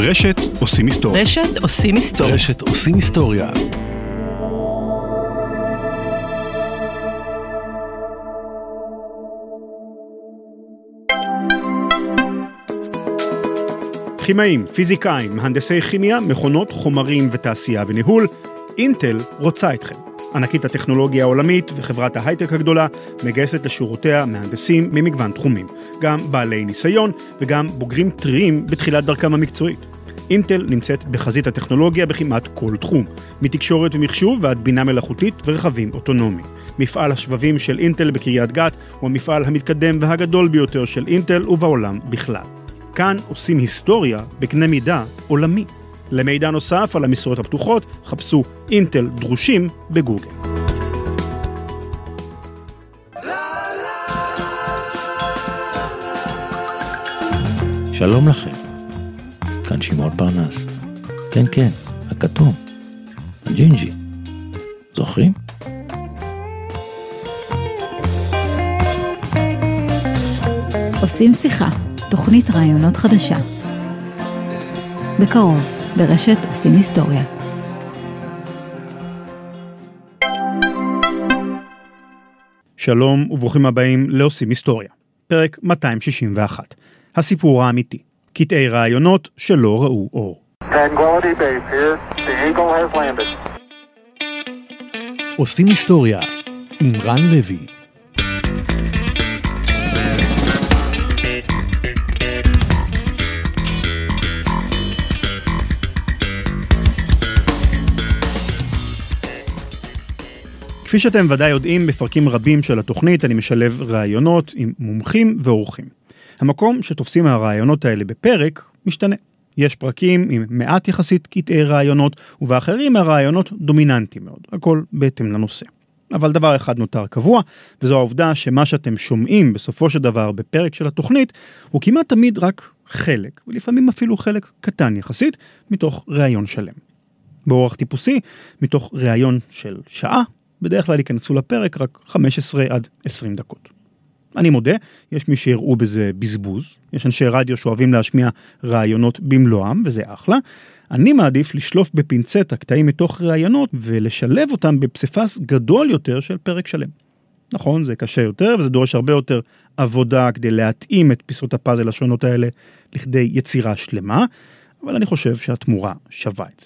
רשת עושים היסטוריה. רשת עושים היסטוריה. רשת עושים היסטוריה. כימאים, פיזיקאים, מהנדסי כימיה, מכונות, חומרים ותעשייה וניהול, אינטל רוצה אתכם. ענקית הטכנולוגיה העולמית וחברת ההייטק הגדולה מגייסת לשורותיה מהנדסים ממגוון תחומים, גם בעלי ניסיון וגם בוגרים טריים בתחילת דרכם המקצועית. אינטל נמצאת בחזית הטכנולוגיה בכמעט כל תחום, מתקשורת ומחשוב ועד בינה מלאכותית ורכבים אוטונומיים. מפעל השבבים של אינטל בקריית גת הוא המפעל המתקדם והגדול ביותר של אינטל ובעולם בכלל. כאן עושים היסטוריה בקנה מידה עולמי. למידע נוסף על המשרות הפתוחות, חפשו אינטל דרושים בגוגל. שלום לכם, כאן שמעון פרנס. כן, כן, הכתום, הג'ינג'י. זוכרים? עושים שיחה, תוכנית רעיונות חדשה. בקרוב, ברשת עושים היסטוריה. שלום וברוכים הבאים לעושים היסטוריה. פרק 261. הסיפור האמיתי. קטעי רעיונות שלא ראו אור. Tranquility Base here. The Eagle has landed. עושים היסטוריה עם רן לוי. כפי שאתם ודאי יודעים, בפרקים רבים של התוכנית אני משלב רעיונות עם מומחים ואורחים. המקום שתופסים הרעיונות האלה בפרק משתנה. יש פרקים עם מעט יחסית קטעי רעיונות, ובאחרים הרעיונות דומיננטיים מאוד, הכל בהתאם לנושא. אבל דבר אחד נותר קבוע, וזו העובדה שמה שאתם שומעים בסופו של דבר בפרק של התוכנית, הוא כמעט תמיד רק חלק, ולפעמים אפילו חלק קטן יחסית, מתוך רעיון שלם. באורח טיפוסי, מתוך רעיון של שעה, בדרך כלל ייכנסו לפרק רק 15 עד 20 דקות. אני מודה, יש מי שיראו בזה בזבוז, יש אנשי רדיו שאוהבים להשמיע רעיונות במלואם, וזה אחלה. אני מעדיף לשלוף בפינצטה קטעים מתוך רעיונות, ולשלב אותם בפסיפס גדול יותר של פרק שלם. נכון, זה קשה יותר, וזה דורש הרבה יותר עבודה כדי להתאים את פיסות הפאזל השונות האלה לכדי יצירה שלמה, אבל אני חושב שהתמורה שווה את זה.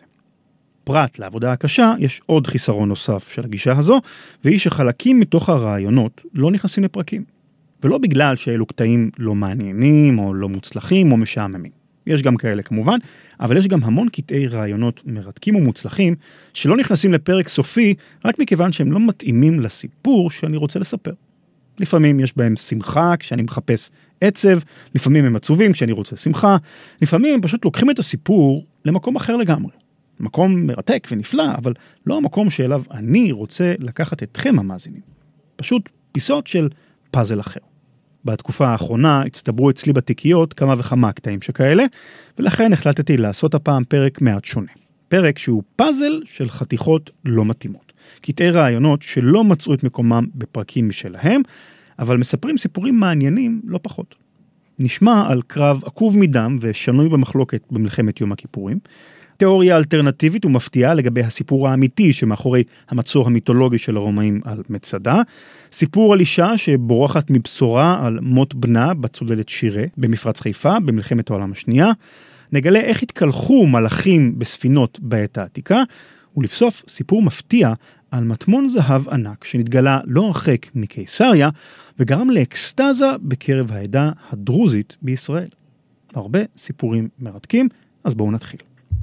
פרט לעבודה הקשה, יש עוד חיסרון נוסף של הגישה הזו, והיא שחלקים מתוך הרעיונות לא נכנסים לפרקים. ולא בגלל שאלו קטעים לא מעניינים, או לא מוצלחים, או משעממים. יש גם כאלה כמובן, אבל יש גם המון קטעי רעיונות מרתקים ומוצלחים, שלא נכנסים לפרק סופי, רק מכיוון שהם לא מתאימים לסיפור שאני רוצה לספר. לפעמים יש בהם שמחה כשאני מחפש עצב, לפעמים הם עצובים כשאני רוצה שמחה, לפעמים הם פשוט לוקחים את הסיפור למקום אחר לגמרי. מקום מרתק ונפלא, אבל לא המקום שאליו אני רוצה לקחת אתכם המאזינים. פשוט פיסות של פאזל אחר. בתקופה האחרונה הצטברו אצלי בתיקיות כמה וכמה קטעים שכאלה, ולכן החלטתי לעשות הפעם פרק מעט שונה. פרק שהוא פאזל של חתיכות לא מתאימות. קטעי רעיונות שלא מצאו את מקומם בפרקים משלהם, אבל מספרים סיפורים מעניינים לא פחות. נשמע על קרב עקוב מדם ושנוי במחלוקת במלחמת יום הכיפורים, תיאוריה אלטרנטיבית ומפתיעה לגבי הסיפור האמיתי שמאחורי המצור המיתולוגי של הרומאים על מצדה, סיפור על אישה שבורחת מבשורה על מות בנה בצוללת שירה במפרץ חיפה במלחמת העולם השנייה, נגלה איך התקלחו מלאכים בספינות בעת העתיקה, ולבסוף סיפור מפתיע על מטמון זהב ענק שנתגלה לא הרחק מקיסריה וגרם לאקסטזה בקרב העדה הדרוזית בישראל. הרבה סיפורים מרתקים, אז בואו נתחיל.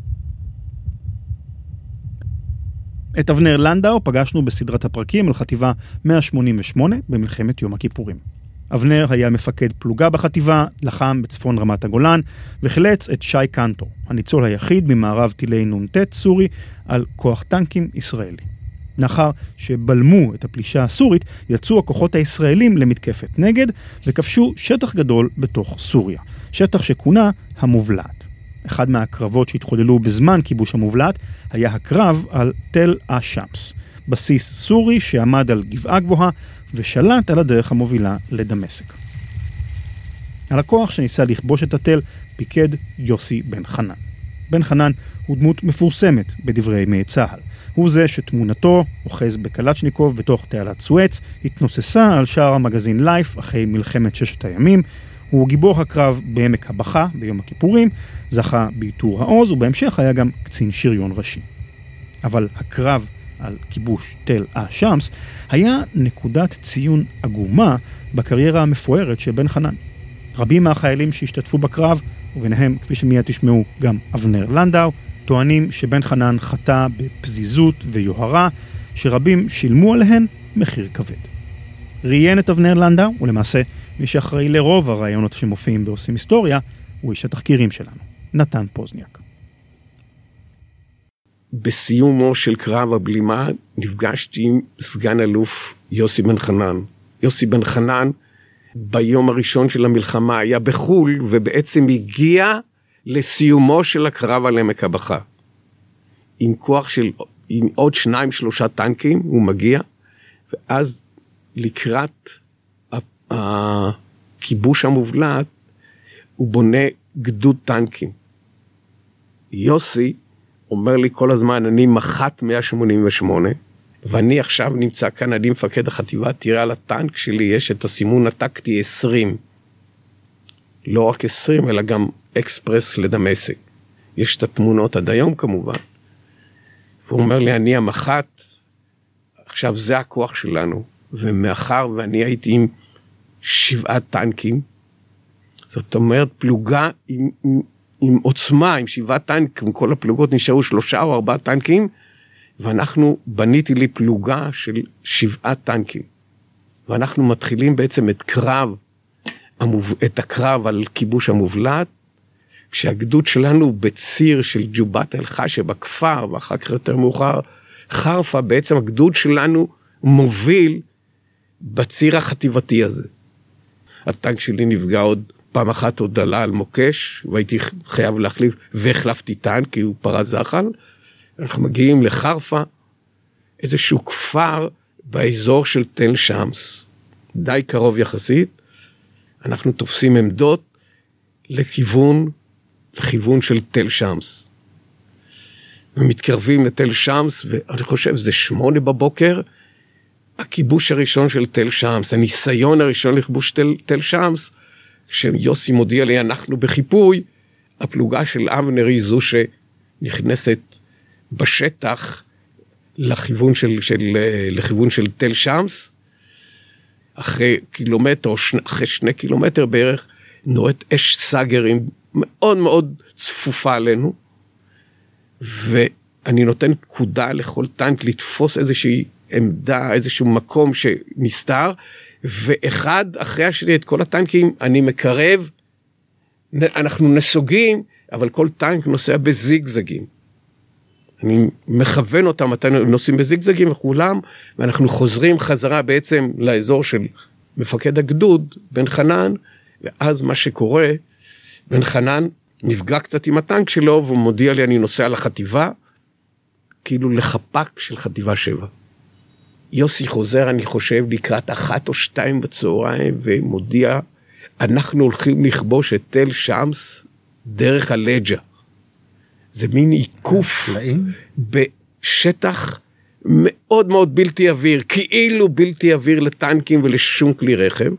את אבנר לנדאו פגשנו בסדרת הפרקים על חטיבה 188 במלחמת יום הכיפורים. אבנר היה מפקד פלוגה בחטיבה, לחם בצפון רמת הגולן, וחילץ את שי קנטור, הניצול היחיד ממערב טילי נ"ט סורי על כוח טנקים ישראלי. לאחר שבלמו את הפלישה הסורית, יצאו הכוחות הישראלים למתקפת נגד, וכבשו שטח גדול בתוך סוריה, שטח שכונה המובלעת. אחד מהקרבות שהתחוללו בזמן כיבוש המובלעת היה הקרב על תל א-שמס, בסיס סורי שעמד על גבעה גבוהה ושלט על הדרך המובילה לדמשק. על הכוח שניסה לכבוש את התל פיקד יוסי בן חנן. בן חנן הוא דמות מפורסמת בדברי ימי צה"ל. הוא זה שתמונתו אוחז בקלצ'ניקוב בתוך תעלת סואץ, התנוססה על שער המגזין לייף אחרי מלחמת ששת הימים. הוא גיבור הקרב בעמק הבכה ביום הכיפורים, זכה בעיטור העוז ובהמשך היה גם קצין שריון ראשי. אבל הקרב על כיבוש תל א-שמס היה נקודת ציון עגומה בקריירה המפוארת של בן חנן. רבים מהחיילים שהשתתפו בקרב, וביניהם, כפי שמיד תשמעו, גם אבנר לנדאו, טוענים שבן חנן חטא בפזיזות ויוהרה, שרבים שילמו עליהן מחיר כבד. ראיין את אבנר לנדאו, ולמעשה מי שאחראי לרוב הרעיונות שמופיעים בעושים היסטוריה, הוא איש התחקירים שלנו, נתן פוזניאק. בסיומו של קרב הבלימה נפגשתי עם סגן אלוף יוסי בן חנן. יוסי בן חנן ביום הראשון של המלחמה היה בחול, ובעצם הגיע לסיומו של הקרב על עמק הבכה. עם כוח עם עוד 2-3 טנקים הוא מגיע, ואז לקראת הכיבוש המובלט הוא בונה גדוד טנקים. יוסי אומר לי כל הזמן, אני מח"ט 188, ואני עכשיו נמצא כאן, אני מפקד החטיבה, תראה על הטנק שלי יש את הסימון הטקטי 20. לא רק 20, אלא גם אקספרס לדמשק. יש את התמונות עד היום כמובן. והוא אומר לי, אני המח"ט, עכשיו זה הכוח שלנו, ומאחר ואני הייתי עם 7 טנקים, זאת אומרת פלוגה עם עוצמה, עם 7 טנקים, כל הפלוגות נשארו 3 או 4 טנקים, ואנחנו בניתי לי פלוגה של 7 טנקים. ואנחנו מתחילים בעצם את הקרב על כיבוש המובלט, כשהגדוד שלנו בציר של ג'ובת אל-חשה בכפר, ואחר כך יותר מאוחר, חרפה, בעצם הגדוד שלנו מוביל בציר החטיבתי הזה. הטנק שלי נפגע עוד פעם אחת, עוד עלה על מוקש, והייתי חייב להחליף, והחלפתי טנק, כי הוא פרץ זחל. אנחנו מגיעים לחרפה, איזשהו כפר באזור של תל שמס, די קרוב יחסית. אנחנו תופסים עמדות לכיוון של תל שמס. ומתקרבים לתל שמס, ואני חושב זה 8 בבוקר, הכיבוש הראשון של תל שמס, הניסיון הראשון לכיבוש תל שמס, כשיוסי מודיע לי אנחנו בחיפוי, הפלוגה של אבנר היא זו שנכנסת בשטח לכיוון של תל שמס, אחרי קילומטר או אחרי 2 קילומטר בערך, נוראת אש סגרים מאוד מאוד צפופה עלינו, ואני נותן פקודה לכל טנק לתפוס איזושהי עמדה, איזשהו מקום שנסתר, ואחד אחרי השני את כל הטנקים אני מקרב, אנחנו נסוגים, אבל כל טנק נוסע בזיגזגים. אני מכוון אותם, אתם נוסעים בזיגזגים וכולם, ואנחנו חוזרים חזרה בעצם לאזור של מפקד הגדוד, בן חנן, ואז מה שקורה, בן חנן נפגע קצת עם הטנק שלו, והוא מודיע לי אני נוסע לחטיבה, כאילו לחפ"ק של חטיבה 7. יוסי חוזר, אני חושב, לקראת 1 או 2 בצהריים, ומודיע, אנחנו הולכים לכבוש את תל שמס דרך הלג'ה. זה מין עיקוף בשטח מאוד מאוד בלתי אוויר, כאילו בלתי אוויר לטנקים ולשום כלי רכב,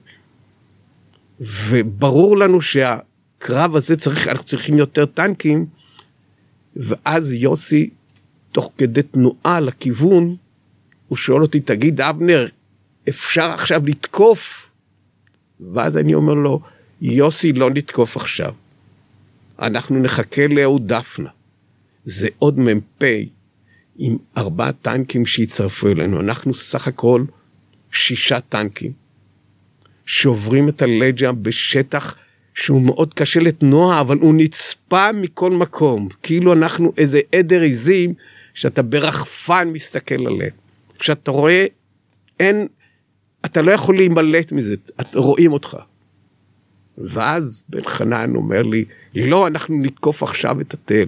וברור לנו שהקרב הזה אנחנו צריכים יותר טנקים, ואז יוסי, תוך כדי תנועה לכיוון, הוא שואל אותי, תגיד אבנר, אפשר עכשיו לתקוף? ואז אני אומר לו, יוסי לא נתקוף עכשיו, אנחנו נחכה לאהוד דפנה, זה עוד מ"פ עם 4 טנקים שיצרפו אלינו, אנחנו סך הכל 6 טנקים, שעוברים את הלג'ה בשטח שהוא מאוד קשה לתנועה, אבל הוא נצפה מכל מקום, כאילו אנחנו איזה עדר עזים, שאתה ברחפן מסתכל עליהם. כשאתה רואה, אתה לא יכול להימלט מזה, רואים אותך. ואז בן חנן אומר לי, לא, אנחנו נתקוף עכשיו את התל.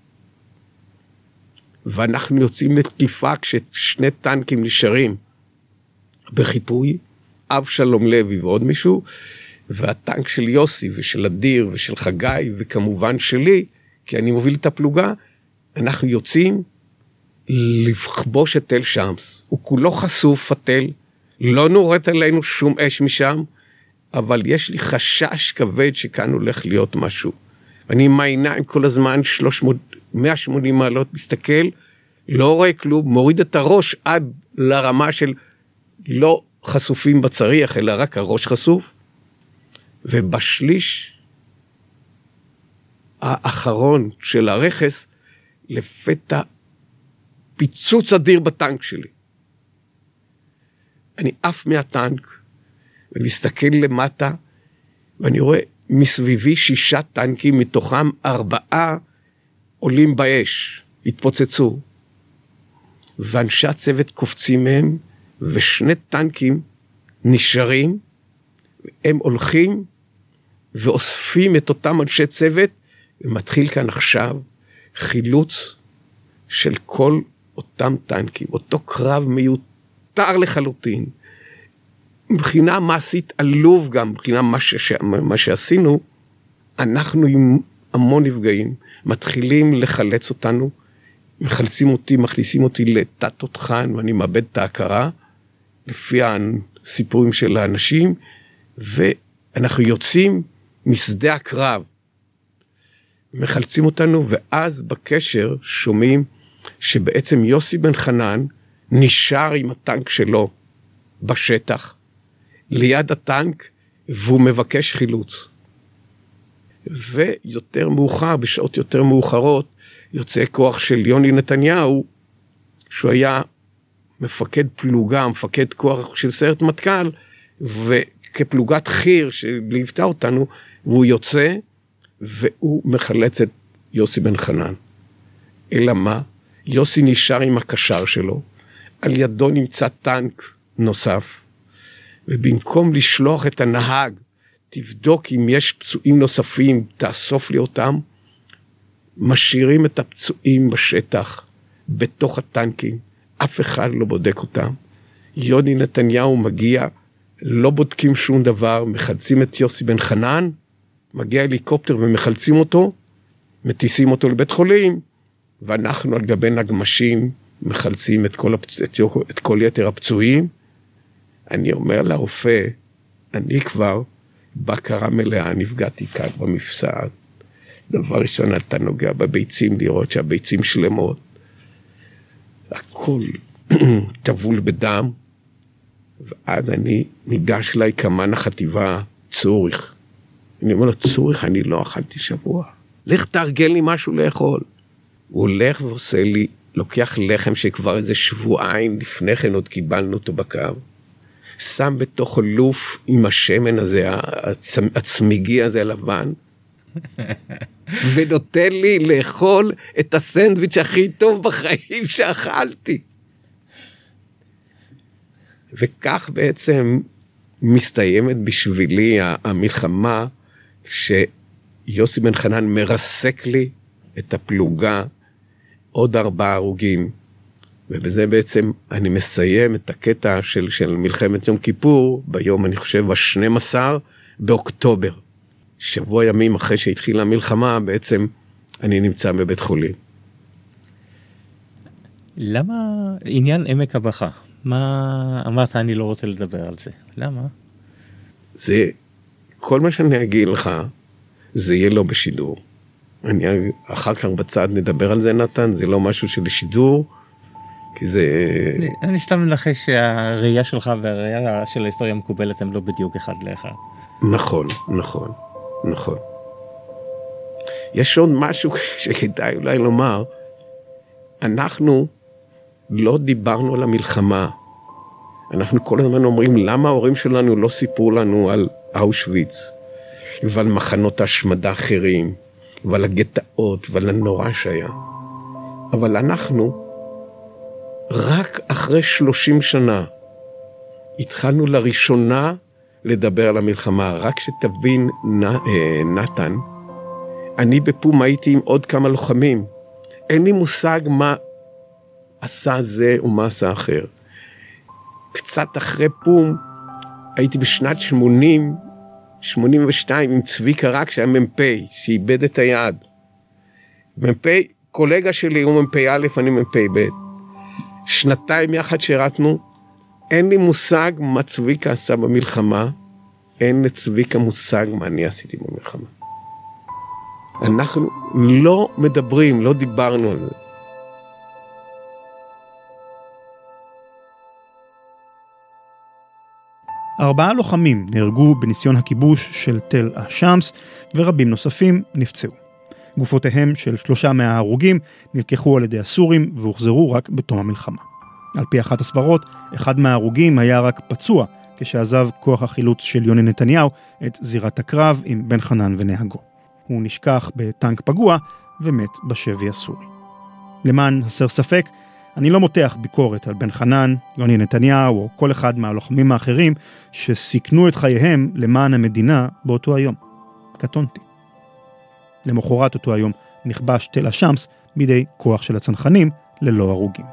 ואנחנו יוצאים לתקיפה כש2 טנקים נשארים בחיפוי, אבשלום לוי ועוד מישהו, והטנק של יוסי ושל אדיר ושל חגי וכמובן שלי, כי אני מוביל את הפלוגה, אנחנו יוצאים לכבוש את תל שמס. הוא כולו חשוף התל, לא נורית עלינו שום אש משם, אבל יש לי חשש כבד שכאן הולך להיות משהו. ואני עם העיניים כל הזמן 180 מעלות מסתכל, לא רואה כלום, מוריד את הראש עד לרמה של לא חשופים בצריח, אלא רק הראש חשוף, ובשליש האחרון של הרכס, לפתע פיצוץ אדיר בטנק שלי. אני עף מהטנק, ומסתכל למטה, ואני רואה מסביבי 6 טנקים, מתוכם 4 עולים באש, התפוצצו. ואנשי הצוות קופצים מהם, ו2 טנקים נשארים, הם הולכים ואוספים את אותם אנשי צוות, ומתחיל כאן עכשיו חילוץ של כל אותם טנקים, אותו קרב מיותר לחלוטין, מבחינה מעשית עלוב גם, מבחינה מה שעשינו, אנחנו עם המון נפגעים, מתחילים לחלץ אותנו, מחלצים אותי, מכניסים אותי לתת תותחן, ואני מאבד את ההכרה, לפי הסיפורים של האנשים, ואנחנו יוצאים משדה הקרב, מחלצים אותנו, ואז בקשר שומעים, שבעצם יוסי בן חנן, נשאר עם הטנק שלו, בשטח, ליד הטנק, והוא מבקש חילוץ. ויותר מאוחר, בשעות יותר מאוחרות, יוצא כוח של יוני נתניהו, שהוא היה מפקד פלוגה, מפקד כוח של סיירת מטכ"ל, וכפלוגת חיר שליוותה אותנו, והוא יוצא, והוא מחלץ את יוסי בן חנן. אלא מה? יוסי נשאר עם הקשר שלו, על ידו נמצא טנק נוסף, ובמקום לשלוח את הנהג, תבדוק אם יש פצועים נוספים, תאסוף לי אותם, משאירים את הפצועים בשטח, בתוך הטנקים, אף אחד לא בודק אותם. יוני נתניהו מגיע, לא בודקים שום דבר, מחלצים את יוסי בן חנן, מגיע הליקופטר ומחלצים אותו, מטיסים אותו לבית חולים, ואנחנו על גבי נגמשים, מחלצים את כל יתר הפצועים. אני אומר לרופא, אני כבר בקרה מלאה, נפגעתי כאן במפסעת. דבר ראשון, אתה נוגע בביצים, לראות שהביצים שלמות. הכל טבול בדם. ואז אני ניגש לי כמן החטיבה, צוריך. אני אומר לו, צוריך, אני לא אכלתי שבוע. לך תארגן לי משהו לאכול. הוא הולך ועושה לי, לוקח לחם שכבר איזה שבועיים לפני כן עוד קיבלנו אותו בקו. שם בתוך לוף עם השמן הזה, הצמיגי הזה הלבן, ונותן לי לאכול את הסנדוויץ' הכי טוב בחיים שאכלתי. וכך בעצם מסתיימת בשבילי המלחמה, שיוסי בן חנן מרסק לי את הפלוגה, עוד 4 הרוגים, ובזה בעצם אני מסיים את הקטע של מלחמת יום כיפור, ביום אני חושב ה-12 באוקטובר. שבוע ימים אחרי שהתחילה המלחמה, בעצם אני נמצא בבית חולים. למה עניין עמק הבכה? מה אמרת אני לא רוצה לדבר על זה? למה? זה, כל מה שאני אגיד לך, זה יהיה לא בשידור. אני אחר כך בצד נדבר על זה נתן, זה לא משהו של שידור, כי זה... אני סתם מנחש שהראייה שלך והראייה של ההיסטוריה המקובלת הם לא בדיוק אחד לאחד. נכון, נכון, נכון. יש עוד משהו שכדאי אולי לומר, אנחנו לא דיברנו על המלחמה. אנחנו כל הזמן אומרים, למה ההורים שלנו לא סיפרו לנו על אושוויץ, ועל מחנות ההשמדה אחרים, ועל הגטאות, ועל הנורא שהיה. אבל אנחנו, רק אחרי 30 שנה, התחלנו לראשונה לדבר על המלחמה. רק שתבין, נתן, אני בפום הייתי עם עוד כמה לוחמים. אין לי מושג מה עשה זה ומה עשה אחר. קצת אחרי פום, הייתי בשנת 82 עם צביקה רק שהיה מ"פ, שאיבד את היד. קולגה שלי הוא מ"פ א', אני מ"פ ב'. שנתיים יחד שירתנו, אין לי מושג מה צביקה עשה במלחמה, אין לצביקה מושג מה אני עשיתי במלחמה. אנחנו לא מדברים, לא דיברנו על זה. ארבעה לוחמים נהרגו בניסיון הכיבוש של תל א-שמס, ורבים נוספים נפצעו. גופותיהם של 3 מההרוגים נלקחו על ידי הסורים והוחזרו רק בתום המלחמה. על פי אחת הסברות, אחד מההרוגים היה רק פצוע כשעזב כוח החילוץ של יוני נתניהו את זירת הקרב עם בן חנן ונהגו. הוא נשכח בטנק פגוע ומת בשבי הסורי. למען הסר ספק, אני לא מותח ביקורת על בן חנן, יוני נתניהו או כל אחד מהלוחמים האחרים שסיכנו את חייהם למען המדינה באותו היום. קטונתי. למחרת אותו היום נכבש תל א-שמס בידי כוח של הצנחנים ללא הרוגים.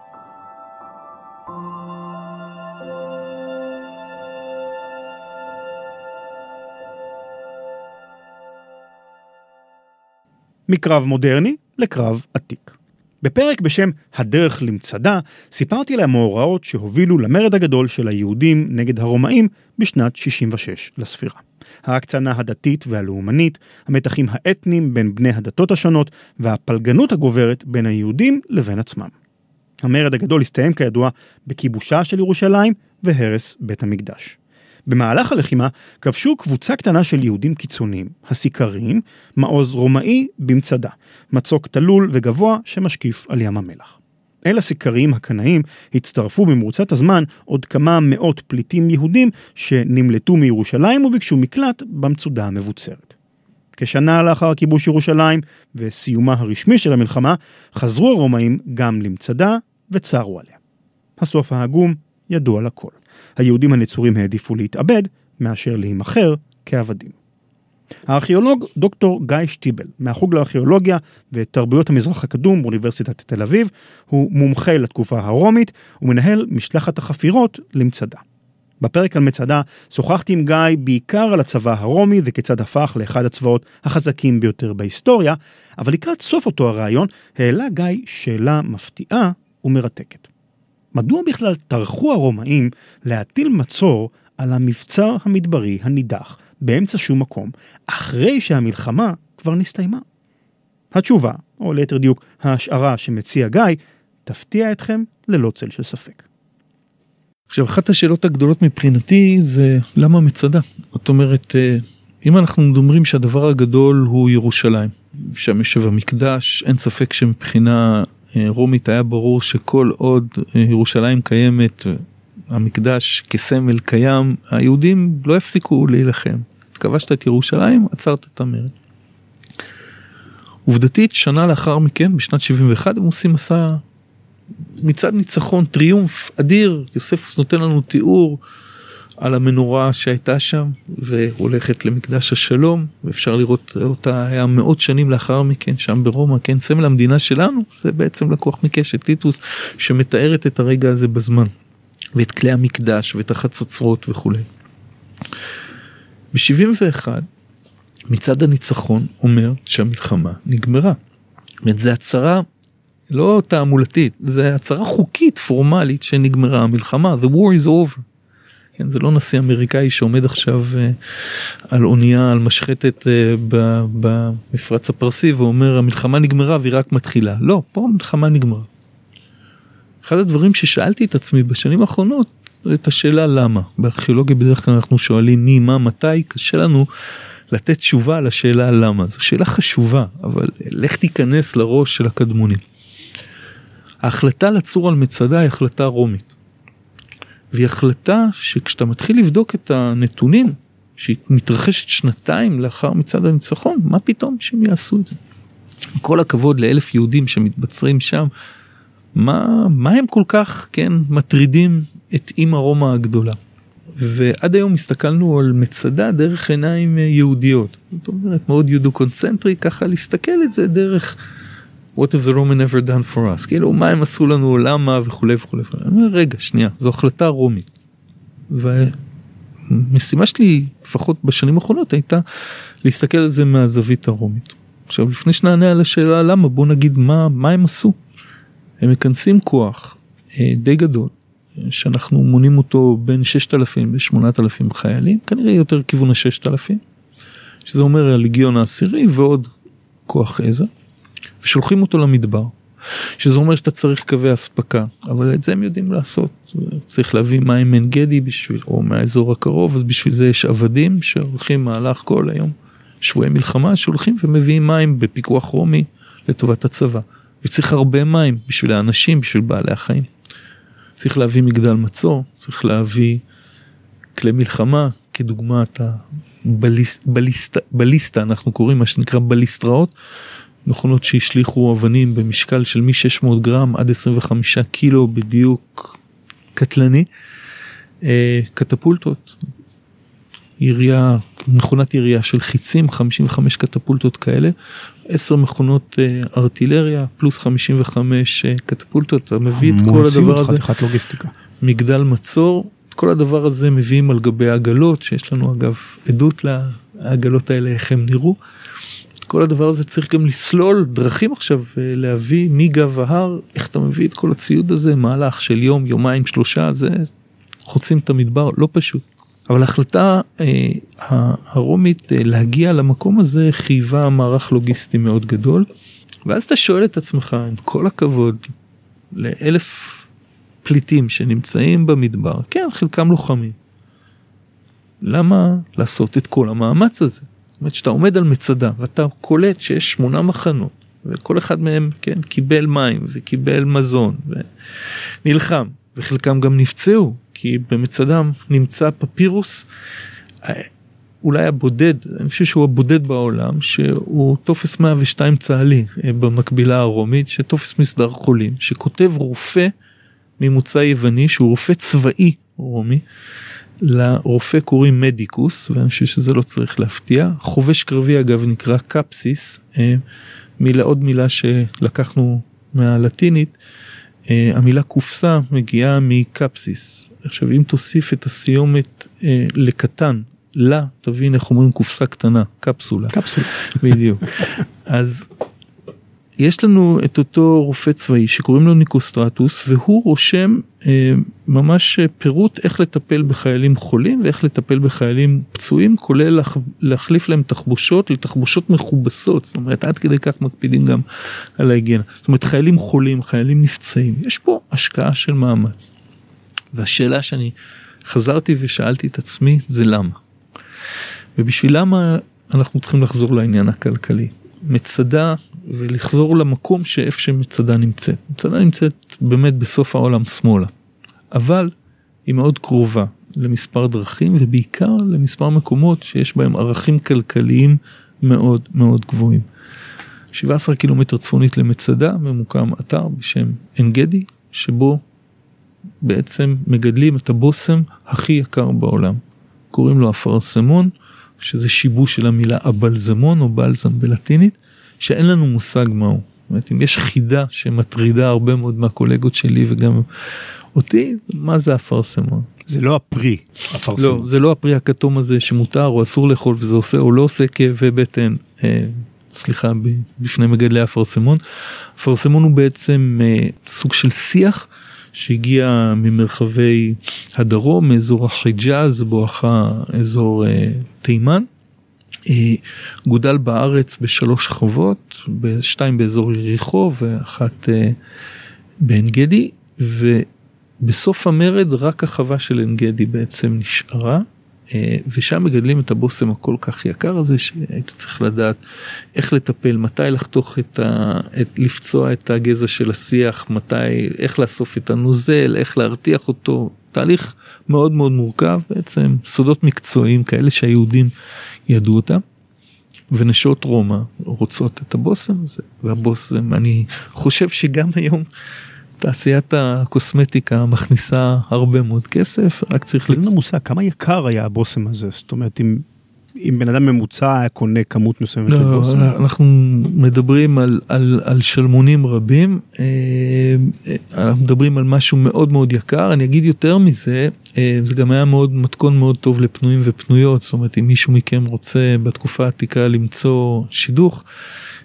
מקרב מודרני לקרב עתיק. בפרק בשם הדרך למצדה סיפרתי על המאורעות שהובילו למרד הגדול של היהודים נגד הרומאים בשנת 66 לספירה. ההקצנה הדתית והלאומנית, המתחים האתניים בין בני הדתות השונות והפלגנות הגוברת בין היהודים לבין עצמם. המרד הגדול הסתיים כידוע בכיבושה של ירושלים והרס בית המקדש. במהלך הלחימה כבשו קבוצה קטנה של יהודים קיצוניים, הסיקרים, מעוז רומאי במצדה, מצוק תלול וגבוה שמשקיף על ים המלח. אל הסיקרים הקנאים הצטרפו במרוצת הזמן עוד כמה מאות פליטים יהודים שנמלטו מירושלים וביקשו מקלט במצודה המבוצרת. כשנה לאחר כיבוש ירושלים וסיומה הרשמי של המלחמה, חזרו הרומאים גם למצדה וצרו עליה. הסוף העגום ידוע לכל. היהודים הנצורים העדיפו להתאבד מאשר להימחר כעבדים. הארכיאולוג דוקטור גיא שטיבל, מהחוג לארכיאולוגיה ותרבויות המזרח הקדום באוניברסיטת תל אביב, הוא מומחה לתקופה הרומית ומנהל משלחת החפירות למצדה. בפרק על מצדה שוחחתי עם גיא בעיקר על הצבא הרומי וכיצד הפך לאחד הצבאות החזקים ביותר בהיסטוריה, אבל לקראת סוף אותו הרעיון העלה גיא שאלה מפתיעה ומרתקת. מדוע בכלל טרחו הרומאים להטיל מצור על המבצר המדברי הנידח באמצע שום מקום, אחרי שהמלחמה כבר נסתיימה? התשובה, או ליתר דיוק ההשערה שמציע גיא, תפתיע אתכם ללא צל של ספק. עכשיו, אחת השאלות הגדולות מבחינתי זה למה מצדה? זאת אומרת, אם אנחנו מדברים שהדבר הגדול הוא ירושלים, שם יושב המקדש, אין ספק שמבחינה רומית היה ברור שכל עוד ירושלים קיימת, המקדש כסמל קיים, היהודים לא יפסיקו להילחם. כבשת את ירושלים, עצרת את המרד. עובדתית, שנה לאחר מכן, בשנת 71, הם עושים מסע מצד ניצחון, טריומף אדיר. יוספוס נותן לנו תיאור על המנורה שהייתה שם, והולכת למקדש השלום, ואפשר לראות אותה, היה מאות שנים לאחר מכן, שם ברומא, כן, סמל המדינה שלנו, זה בעצם לקוח מקשת טיטוס, שמתארת את הרגע הזה בזמן, ואת כלי המקדש, ואת החצוצרות וכו'. ב-71, מצד הניצחון, אומר שהמלחמה נגמרה. זה הצהרה לא תעמולתית, זה הצהרה חוקית, פורמלית, שנגמרה המלחמה, the war is over. כן, זה לא נשיא אמריקאי שעומד עכשיו על אונייה, על משחטת במפרץ הפרסי, ואומר, המלחמה נגמרה והיא רק מתחילה. לא, פה המלחמה נגמרה. אחד הדברים ששאלתי את עצמי בשנים האחרונות, את השאלה למה. בארכיאולוגיה בדרך כלל אנחנו שואלים מי, מה, מתי, קשה לנו לתת תשובה על השאלה למה. זו שאלה חשובה, אבל לך תיכנס לראש של הקדמונים. ההחלטה לצור על מצדה היא החלטה רומית. והיא החלטה שכשאתה מתחיל לבדוק את הנתונים, שהיא מתרחשת שנתיים לאחר מצד הניצחון, מה פתאום שהם יעשו את זה? כל הכבוד ל1,000 יהודים שמתבצרים שם, מה הם כל כך, כן, מטרידים את אמא רומא הגדולה? ועד היום הסתכלנו על מצדה דרך עיניים יהודיות. זאת אומרת, מאוד יודו-קונצנטרי, ככה להסתכל את זה דרך what have the Roman ever done for us? כאילו, מה הם עשו לנו, למה וכו' וכו'. אני אומר, רגע, שנייה, זו החלטה רומית. והמשימה שלי, לפחות בשנים האחרונות, הייתה להסתכל על זה מהזווית הרומית. עכשיו, לפני שנענה על השאלה למה, בוא נגיד מה הם עשו. הם מכנסים כוח די גדול, שאנחנו מונים אותו בין 6,000 ו-8,000 חיילים, כנראה יותר כיוון ה-6,000, שזה אומר הלגיון העשירי ועוד כוח עזר, ושולחים אותו למדבר, שזה אומר שאתה צריך קווי הספקה, אבל את זה הם יודעים לעשות, צריך להביא מים מעין גדי בשביל, או מהאזור הקרוב, אז בשביל זה יש עבדים שהולכים מהלך כל היום, שבועי מלחמה שהולכים ומביאים מים בפיקוח רומי לטובת הצבא, וצריך הרבה מים בשביל האנשים, בשביל בעלי החיים. צריך להביא מגדל מצור, צריך להביא כלי מלחמה, כדוגמת בליסטה, אנחנו קוראים מה שנקרא בליסטראות, מכונות שהשליחו אבנים במשקל של מ-600 גרם עד 25 קילו בדיוק קטלני, קטפולטות, מכונת ירייה של חיצים, 55 קטפולטות כאלה, 10 מכונות ארטילריה, פלוס 55 קטפולטות, אתה מביא את כל הדבר הזה, חתיכת לוגיסטיקה. מגדל מצור, כל הדבר הזה מביאים על גבי העגלות, שיש לנו אגב עדות לעגלות האלה, איך הם נראו, כל הדבר הזה צריך גם לסלול דרכים עכשיו, להביא מגב ההר, איך אתה מביא את כל הציוד הזה, מהלך של יום, יומיים, 3, זה חוצים את המדבר, לא פשוט. אבל ההחלטה הרומית להגיע למקום הזה חייבה מערך לוגיסטי מאוד גדול, ואז אתה שואל את עצמך, עם כל הכבוד, ל1,000 פליטים שנמצאים במדבר, כן, חלקם לוחמים, למה לעשות את כל המאמץ הזה? זאת אומרת, שאתה עומד על מצדה, ואתה קולט שיש 8 מחנות, וכל אחד מהם, כן, קיבל מים, וקיבל מזון, ונלחם, וחלקם גם נפצעו, כי במצדם נמצא פפירוס, אולי הבודד, אני חושב שהוא הבודד בעולם, שהוא תופס 102 צהלי, במקבילה הרומית, שתופס מסדר חולים, שכותב רופא ממוצא יווני, שהוא רופא צבאי רומי, לרופא קוראים מדיקוס, ואני חושב שזה לא צריך להפתיע. חובש קרבי אגב נקרא קפסיס, עוד מילה שלקחנו מהלטינית, המילה קופסה מגיעה מקפסיס. עכשיו אם תוסיף את הסיומת לקטן, תבין איך אומרים קופסה קטנה, קפסולה. קפסולה. בדיוק. אז יש לנו את אותו רופא צבאי שקוראים לו ניקוסטרטוס, והוא רושם ממש פירוט איך לטפל בחיילים חולים, ואיך לטפל בחיילים פצועים, כולל להחליף להם תחבושות, לתחבושות מכובסות, זאת אומרת עד כדי כך מקפידים גם על ההיגיינה. זאת אומרת חיילים חולים, חיילים נפצעים, יש פה השקעה של מאמץ. והשאלה שאני חזרתי ושאלתי את עצמי זה למה. ובשביל למה אנחנו צריכים לחזור לעניין הכלכלי. מצדה ולחזור למקום שאיפה שמצדה נמצאת. מצדה נמצאת באמת בסוף העולם שמאלה. אבל היא מאוד קרובה למספר דרכים ובעיקר למספר מקומות שיש בהם ערכים כלכליים מאוד מאוד גבוהים. 17 קילומטר צפונית למצדה ממוקם אתר בשם עין גדי, שבו בעצם מגדלים את הבושם הכי יקר בעולם. קוראים לו אפרסמון, שזה שיבוש של המילה הבלזמון או בלזם בלטינית, שאין לנו מושג מהו. זאת אומרת, אם יש חידה שמטרידה הרבה מאוד מהקולגות שלי וגם אותי, מה זה אפרסמון? זה לא הפרי, אפרסמון. לא, זה לא הפרי הכתום הזה שמותר או אסור לאכול וזה עושה או לא עושה כאבי בטן, סליחה, בפני מגדלי אפרסמון. אפרסמון הוא בעצם סוג של שיח שהגיע ממרחבי הדרום, מאזור החיג'אז, בואכה אזור תימן. גודל בארץ ב3 חוות, 2 באזור יריחו ואחת בעין גדי, ובסוף המרד רק החווה של עין גדי בעצם נשארה, ושם מגדלים את הבושם הכל כך יקר הזה, שהיית צריך לדעת איך לטפל, מתי לחתוך לפצוע את הגזע של השיח, איך לאסוף את הנוזל, איך להרתיח אותו, תהליך מאוד מאוד מורכב, בעצם סודות מקצועיים כאלה שהיהודים ידעו אותם, ונשות רומא רוצות את הבושם הזה, והבושם, אני חושב שגם היום תעשיית הקוסמטיקה מכניסה הרבה מאוד כסף, רק צריך אין לנו מושג, כמה יקר היה הבושם הזה? זאת אומרת, אם בן אדם ממוצע היה קונה כמות מסוימת של בושם. אנחנו מדברים על שלמונים רבים, אנחנו מדברים על משהו מאוד מאוד יקר, אני אגיד יותר מזה, זה גם היה מתכון מאוד טוב לפנויים ופנויות, זאת אומרת, אם מישהו מכם רוצה בתקופה העתיקה למצוא שידוך,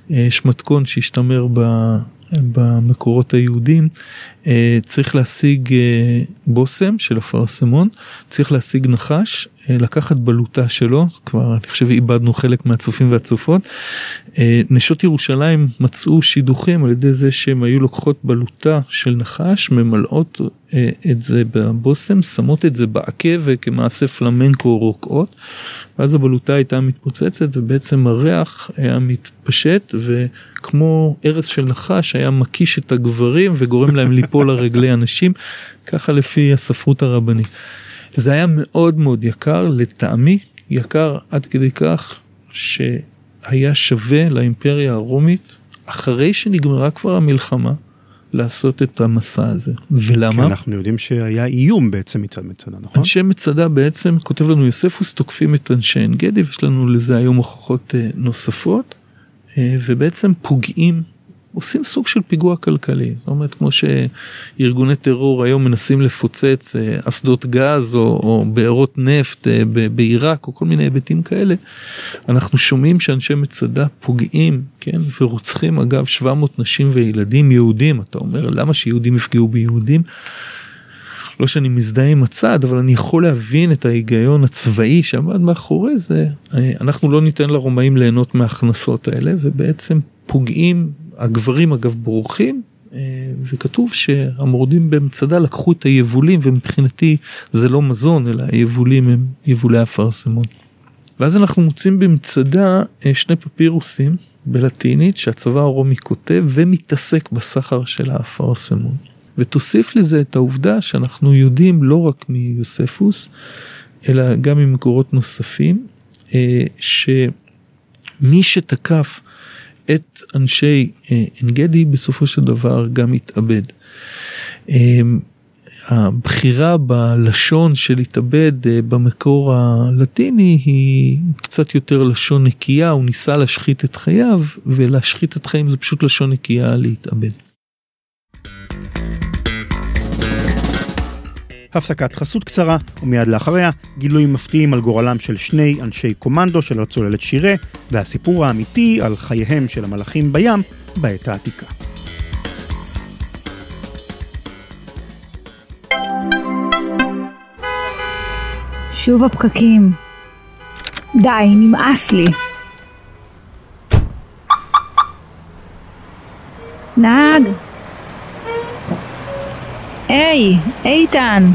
יש מתכון שהשתמר במקורות היהודים, צריך להשיג בוסם של אפרסמון, צריך להשיג נחש, לקחת בלוטה שלו, כבר אני חושב איבדנו חלק מהצופים והצופות, נשות ירושלים מצאו שידוכים על ידי זה שהם היו לוקחות בלוטה של נחש, ממלאות את זה בבוסם, שמות את זה בעקב וכמעשה פלמנקו רוקעות, ואז הבלוטה הייתה מתפוצצת ובעצם הריח היה מתפשט וכמו ארץ של נחש היה מקיש את הגברים וגורם להם ליפול לרגלי אנשים, ככה לפי הספרות הרבנית. זה היה מאוד מאוד יקר, לטעמי יקר עד כדי כך שהיה שווה לאימפריה הרומית, אחרי שנגמרה כבר המלחמה, לעשות את המסע הזה. ולמה? כי אנחנו יודעים שהיה איום בעצם מצד מצדה, נכון? אנשי מצדה בעצם, כותב לנו יוספוס, תוקפים את אנשי עין גדי, ויש לנו לזה היום הוכחות נוספות, ובעצם פוגעים, עושים סוג של פיגוע כלכלי. זאת אומרת, כמו שארגוני טרור היום מנסים לפוצץ אסדות גז או בארות נפט בעיראק או כל מיני היבטים כאלה, אנחנו שומעים שאנשי מצדה פוגעים, כן, ורוצחים אגב 700 נשים וילדים יהודים. אתה אומר, למה שיהודים יפגעו ביהודים? לא שאני מזדהה עם הצד, אבל אני יכול להבין את ההיגיון הצבאי שעמד מאחורי זה. אנחנו לא ניתן לרומאים ליהנות מההכנסות האלה, ובעצם פוגעים, הגברים אגב בורחים, וכתוב שהמורדים במצדה לקחו את היבולים, ומבחינתי זה לא מזון, אלא היבולים הם יבולי אפרסמון. ואז אנחנו מוצאים במצדה שני פפירוסים בלטינית, שהצבא הרומי כותב ומתעסק בסחר של האפרסמון. ותוסיף לזה את העובדה שאנחנו יודעים לא רק מיוספוס, אלא גם ממקורות נוספים, שמי שתקף את אנשי עין גדי בסופו של דבר גם התאבד. הבחירה בלשון של התאבד במקור הלטיני היא קצת יותר לשון נקייה, הוא ניסה להשחית את חייו, ולהשחית את חיים זה פשוט לשון נקייה להתאבד. הפסקת חסות קצרה, ומיד לאחריה גילויים מפתיעים על גורלם של שני אנשי קומנדו של הצוללת שירה, והסיפור האמיתי על חייהם של המלאכים בים בעת העתיקה. שוב הפקקים. די, נמאס לי. נהג. היי, איתן.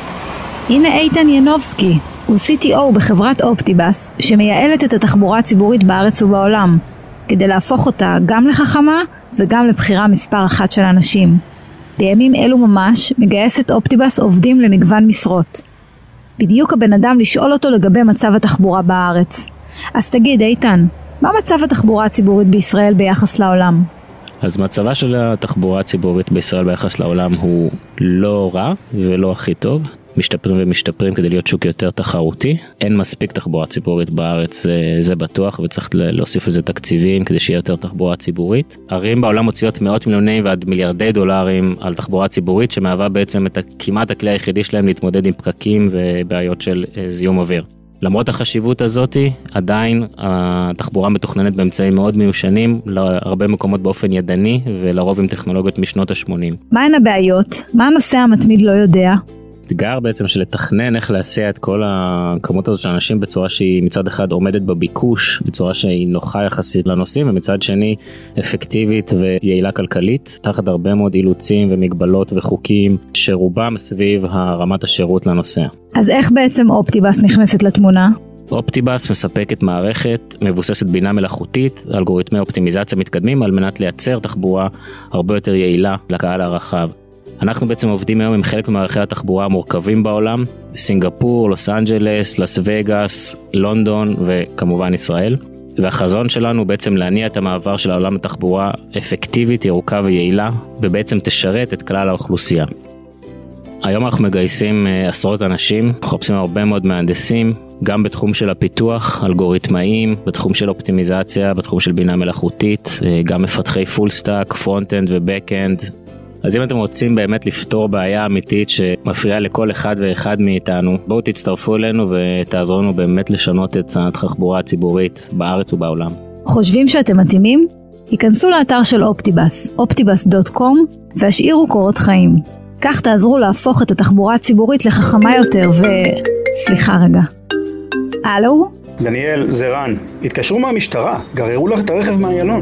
הנה איתן ינובסקי, הוא CTO בחברת אופטיבאס, שמייעלת את התחבורה הציבורית בארץ ובעולם, כדי להפוך אותה גם לחכמה וגם לבחירה מספר אחת של אנשים. בימים אלו ממש מגייסת אופטיבאס עובדים למגוון משרות. בדיוק הבן אדם לשאול אותו לגבי מצב התחבורה בארץ. אז תגיד איתן, מה מצב התחבורה הציבורית בישראל ביחס לעולם? אז מצבה של התחבורה הציבורית בישראל ביחס לעולם הוא לא רע ולא הכי טוב. משתפרים ומשתפרים כדי להיות שוק יותר תחרותי. אין מספיק תחבורה ציבורית בארץ, זה בטוח, וצריך להוסיף לזה תקציבים כדי שיהיה יותר תחבורה ציבורית. ערים בעולם מוציאות מאות מיליוני ועד מיליארדי דולרים על תחבורה ציבורית, שמהווה בעצם את כמעט הכלי היחידי שלהם להתמודד עם פקקים ובעיות של זיהום אוויר. למרות החשיבות הזאת, עדיין התחבורה מתוכננת באמצעים מאוד מיושנים, להרבה מקומות באופן ידני, ולרוב עם טכנולוגיות משנות ה-80. מה הן הבעיות? מה הנושא המתמיד לא יודע? אתגר בעצם של לתכנן איך להסיע את כל הכמות הזאת של אנשים בצורה שהיא מצד אחד עומדת בביקוש, בצורה שהיא נוחה יחסית לנוסעים, ומצד שני אפקטיבית ויעילה כלכלית, תחת הרבה מאוד אילוצים ומגבלות וחוקים, שרובם סביב הרמת השירות לנוסע. אז איך בעצם אופטיבאס נכנסת לתמונה? אופטיבאס מספקת מערכת מבוססת בינה מלאכותית, אלגוריתמי אופטימיזציה מתקדמים, על מנת לייצר תחבורה הרבה יותר יעילה לקהל הרחב. אנחנו בעצם עובדים היום עם חלק ממערכי התחבורה המורכבים בעולם, סינגפור, לוס אנג'לס, לס וגאס, לונדון וכמובן ישראל. והחזון שלנו בעצם להניע את המעבר של העולם לתחבורה אפקטיבית, ירוקה ויעילה, ובעצם תשרת את כלל האוכלוסייה. היום אנחנו מגייסים עשרות אנשים, חופשים הרבה מאוד מהנדסים, גם בתחום של הפיתוח, אלגוריתמאים, בתחום של אופטימיזציה, בתחום של בינה מלאכותית, גם מפתחי פול סטאק, פרונט-אנד ובק-אנד. אז אם אתם רוצים באמת לפתור בעיה אמיתית שמפריעה לכל אחד ואחד מאיתנו, בואו תצטרפו אלינו ותעזרו לנו באמת לשנות את התחבורה הציבורית בארץ ובעולם. חושבים שאתם מתאימים? היכנסו לאתר של אופטיבס, optibus.com, והשאירו קורות חיים. כך תעזרו להפוך את התחבורה הציבורית לחכמה יותר סליחה רגע. הלו? דניאל, זה רן. התקשרו מהמשטרה, גררו לך את הרכב מהיילון.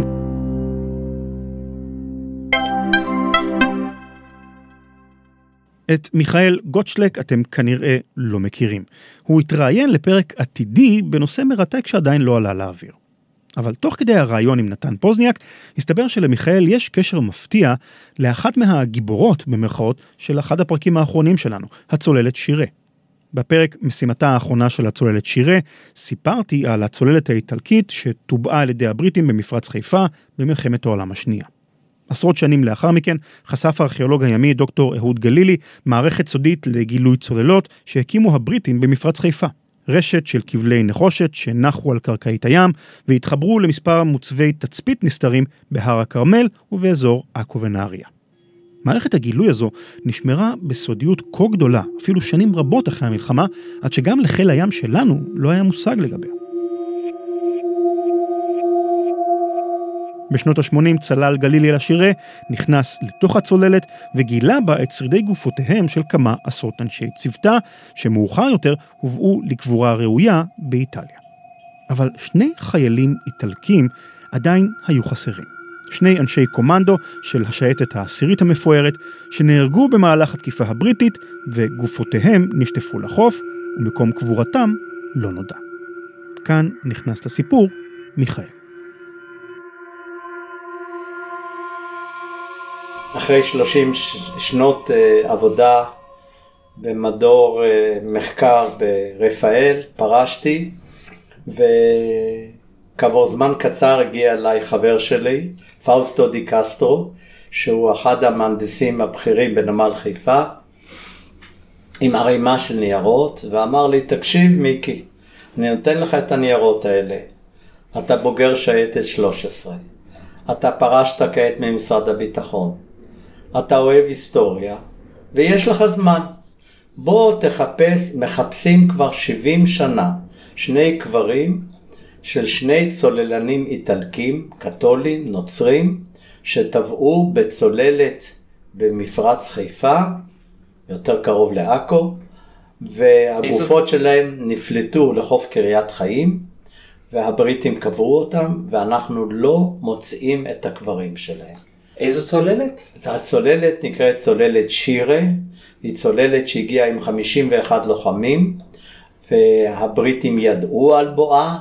את מיכאל גוטשלק אתם כנראה לא מכירים. הוא התראיין לפרק עתידי בנושא מרתק שעדיין לא עלה לאוויר. אבל תוך כדי הרעיון עם נתן פוזניאק, הסתבר שלמיכאל יש קשר מפתיע לאחת מהגיבורות במרכאות של אחד הפרקים האחרונים שלנו, הצוללת שירה. בפרק משימתה האחרונה של הצוללת שירה, סיפרתי על הצוללת האיטלקית שטובעה על ידי הבריטים במפרץ חיפה במלחמת העולם השנייה. עשרות שנים לאחר מכן חשף הארכיאולוג הימי דוקטור אהוד גלילי מערכת סודית לגילוי צוללות שהקימו הבריטים במפרץ חיפה. רשת של כבלי נחושת שנחו על קרקעית הים והתחברו למספר מוצבי תצפית נסתרים בהר הכרמל ובאזור עכו ונהריה. מערכת הגילוי הזו נשמרה בסודיות כה גדולה, אפילו שנים רבות אחרי המלחמה, עד שגם לחיל הים שלנו לא היה מושג לגביה. בשנות ה-80 צלל גלילי לשירה, נכנס לתוך הצוללת וגילה בה את שרידי גופותיהם של כמה עשרות אנשי צוותה, שמאוחר יותר הובאו לקבורה ראויה באיטליה. אבל שני חיילים איטלקים עדיין היו חסרים. שני אנשי קומנדו של השייטת העשירית המפוארת, שנהרגו במהלך התקיפה הבריטית, וגופותיהם נשטפו לחוף, ומקום קבורתם לא נודע. כאן נכנס לסיפור מיכאל. אחרי 30 שנות עבודה במדור מחקר ברפאל, פרשתי, וכעבור זמן קצר הגיע אליי חבר שלי, פאוסטו די קסטרו, שהוא אחד המהנדסים הבכירים בנמל חיפה, עם ערימה של ניירות, ואמר לי, תקשיב מיקי, אני נותן לך את הניירות האלה, אתה בוגר שייטת 13, אתה פרשת כעת ממשרד הביטחון, אתה אוהב היסטוריה, ויש לך זמן. בוא תחפש, מחפשים כבר 70 שנה, שני קברים של שני צוללנים איטלקים, קתולים, נוצרים, שטבעו בצוללת במפרץ חיפה, יותר קרוב לעכו, והגופות שלהם נפלטו לחוף קריית חיים, והבריטים קברו אותם, ואנחנו לא מוצאים את הקברים שלהם. איזו צוללת? הצוללת נקראת צוללת שירה, היא צוללת שהגיעה עם 51 לוחמים, והבריטים ידעו על בואה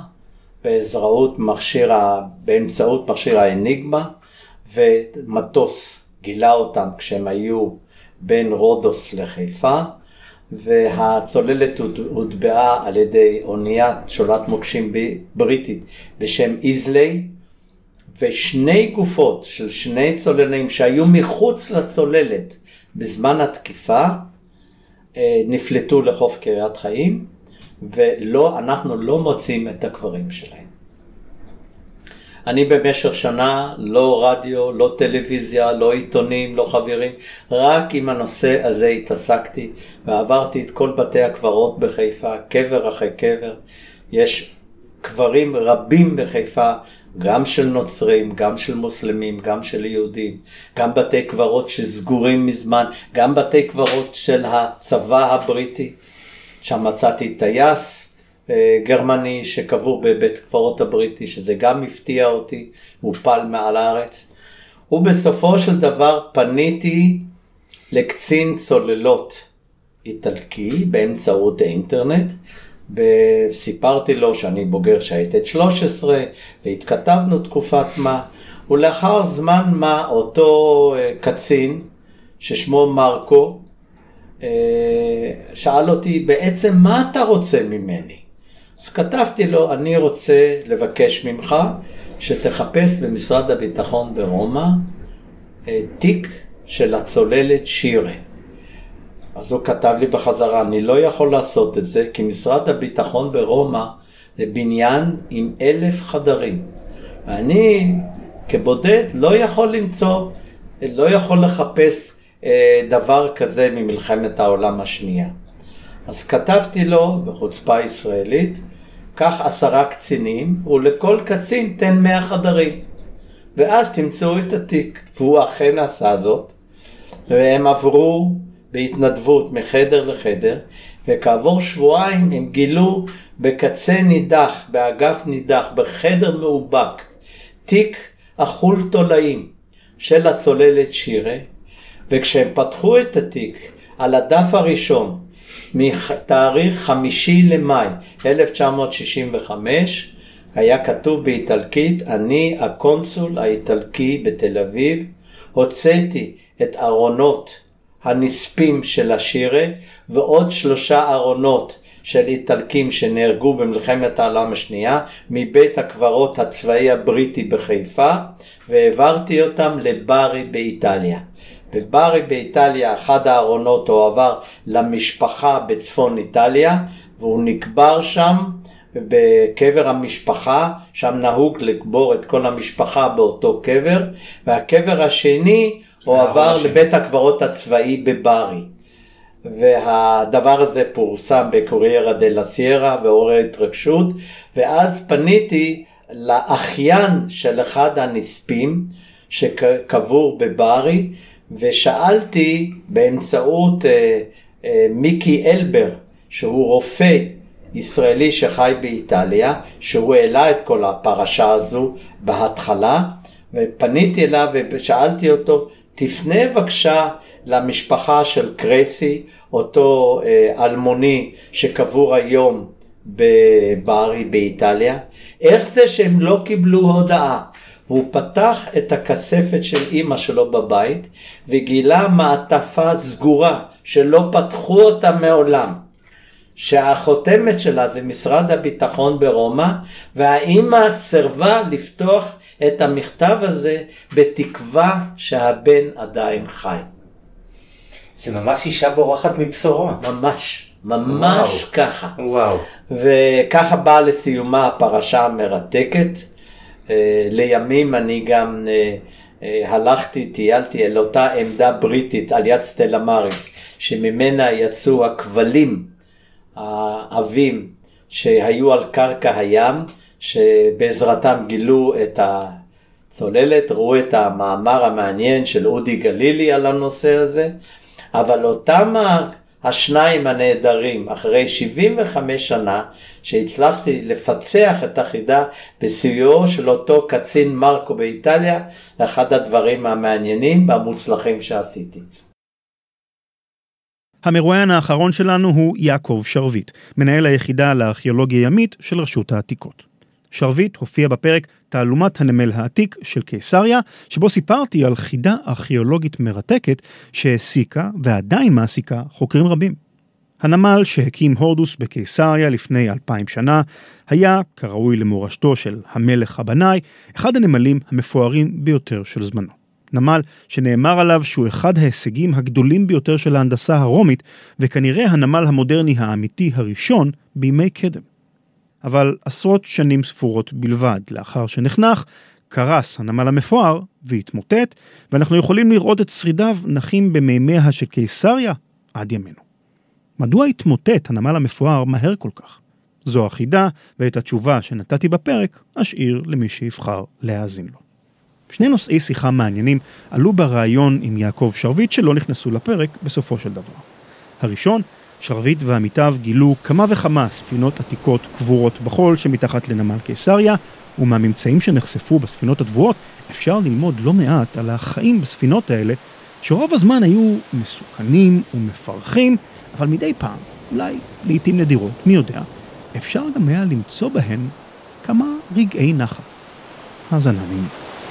באמצעות מכשיר האניגמה, ומטוס גילה אותם כשהם היו בין רודוס לחיפה, והצוללת הוטבעה על ידי אוניית שולט מוקשים בריטית בשם איזלי, ושני גופות של שני צוללנים שהיו מחוץ לצוללת בזמן התקיפה נפלטו לחוף קריית חיים, ואנחנו לא מוצאים את הקברים שלהם. אני במשך שנה לא רדיו, לא טלוויזיה, לא עיתונים, לא חברים, רק עם הנושא הזה התעסקתי, ועברתי את כל בתי הקברות בחיפה, קבר אחרי קבר. יש קברים רבים בחיפה, גם של נוצרים, גם של מוסלמים, גם של יהודים, גם בתי קברות שסגורים מזמן, גם בתי קברות של הצבא הבריטי. שם מצאתי טייס גרמני שקבור בבית קברות הבריטי, שזה גם הפתיע אותי, הוא פל מעל הארץ. ובסופו של דבר פניתי לקצין צוללות איטלקי באמצעות האינטרנט, וסיפרתי לו שאני בוגר שייטת 13, והתכתבנו תקופת מה, ולאחר זמן מה אותו קצין ששמו מרקו שאל אותי, בעצם מה אתה רוצה ממני? אז כתבתי לו, אני רוצה לבקש ממך שתחפש במשרד הביטחון ברומא תיק של הצוללת שירה. אז הוא כתב לי בחזרה, אני לא יכול לעשות את זה, כי משרד הביטחון ברומא זה בניין עם 1,000 חדרים. אני כבודד לא יכול לחפש דבר כזה ממלחמת העולם השנייה. אז כתבתי לו בחוצפה ישראלית, קח 10 קצינים, ולכל קצין תן 100 חדרים. ואז תמצאו את התיק. והוא אכן עשה זאת, והם עברו בהתנדבות מחדר לחדר, וכעבור שבועיים הם גילו בקצה נידח, באגף נידח, בחדר מאובק, תיק אכול תולעים של הצוללת שירה, וכשהם פתחו את התיק על הדף הראשון, מתאריך 5 למאי 1965, היה כתוב באיטלקית, אני הקונסול האיטלקי בתל אביב, הוצאתי את ארונות הנספים של השירה, ועוד 3 ארונות של איטלקים שנהרגו במלחמת העולם השנייה, מבית הקברות הצבאי הבריטי בחיפה, והעברתי אותם לברי באיטליה. בברי באיטליה אחד הארונות הועבר למשפחה בצפון איטליה, והוא נקבר שם בקבר המשפחה, שם נהוג לקבור את כל המשפחה באותו קבר, והקבר השני הועבר לבית הקברות הצבאי בברי. והדבר הזה פורסם בקוריירה דלה סיירה ועורר התרגשות, ואז פניתי לאחיין של אחד הנספים שקבור בברי, ושאלתי באמצעות מיקי אלבר, שהוא רופא ישראלי שחי באיטליה, שהוא העלה את כל הפרשה הזו בהתחלה, ופניתי אליו ושאלתי אותו, תפנה בבקשה למשפחה של קרסי, אותו אלמוני שקבור היום בברי באיטליה, איך זה שהם לא קיבלו הודעה? והוא פתח את הכספת של אמא שלו בבית, וגילה מעטפה סגורה שלא פתחו אותה מעולם, שהחותמת שלה זה משרד הביטחון ברומא, והאמא סרבה לפתוח את המכתב הזה בתקווה שהבן עדיין חי. זה ממש אישה בורחת מבשורה. ממש וואו. ככה. וואו. וככה באה לסיומה הפרשה המרתקת. לימים אני גם הלכתי, טיילתי אל אותה עמדה בריטית על יד סטלה מאריס, שממנה יצאו הכבלים העבים שהיו על קרקע הים, שבעזרתם גילו את הצוללת, ראו את המאמר המעניין של אודי גלילי על הנושא הזה, אבל אותם השניים הנהדרים, אחרי 75 שנה, שהצלחתי לפצח את החידה בסיועו של אותו קצין מרקו באיטליה, אחד הדברים המעניינים והמוצלחים שעשיתי. המרואיין האחרון שלנו הוא יעקב שרביט, מנהל היחידה לארכיאולוגיה ימית של רשות העתיקות. שרביט הופיע בפרק תעלומת הנמל העתיק של קיסריה, שבו סיפרתי על חידה ארכיאולוגית מרתקת שהעסיקה ועדיין מעסיקה חוקרים רבים. הנמל שהקים הורדוס בקיסריה לפני 2000 שנה, היה, כראוי למורשתו של המלך הבנאי, אחד הנמלים המפוארים ביותר של זמנו. נמל שנאמר עליו שהוא אחד ההישגים הגדולים ביותר של ההנדסה הרומית, וכנראה הנמל המודרני האמיתי הראשון בימי קדם. אבל עשרות שנים ספורות בלבד לאחר שנחנך, קרס הנמל המפואר והתמוטט, ואנחנו יכולים לראות את שרידיו נחים במימיה של קיסריה עד ימינו. מדוע התמוטט הנמל המפואר מהר כל כך? זו החידה, ואת התשובה שנתתי בפרק אשאיר למי שיבחר להאזין לו. שני נושאי שיחה מעניינים עלו ברעיון עם יעקב שרביט שלא נכנסו לפרק בסופו של דבר. הראשון, שרביט ועמיתיו גילו כמה וכמה ספינות עתיקות קבורות בחול שמתחת לנמל קיסריה, ומהממצאים שנחשפו בספינות הדבורות אפשר ללמוד לא מעט על החיים בספינות האלה, שרוב הזמן היו מסוכנים ומפרכים, אבל מדי פעם, אולי לעתים נדירות, מי יודע, אפשר גם היה למצוא בהן כמה רגעי נחת. האזנה נעימה.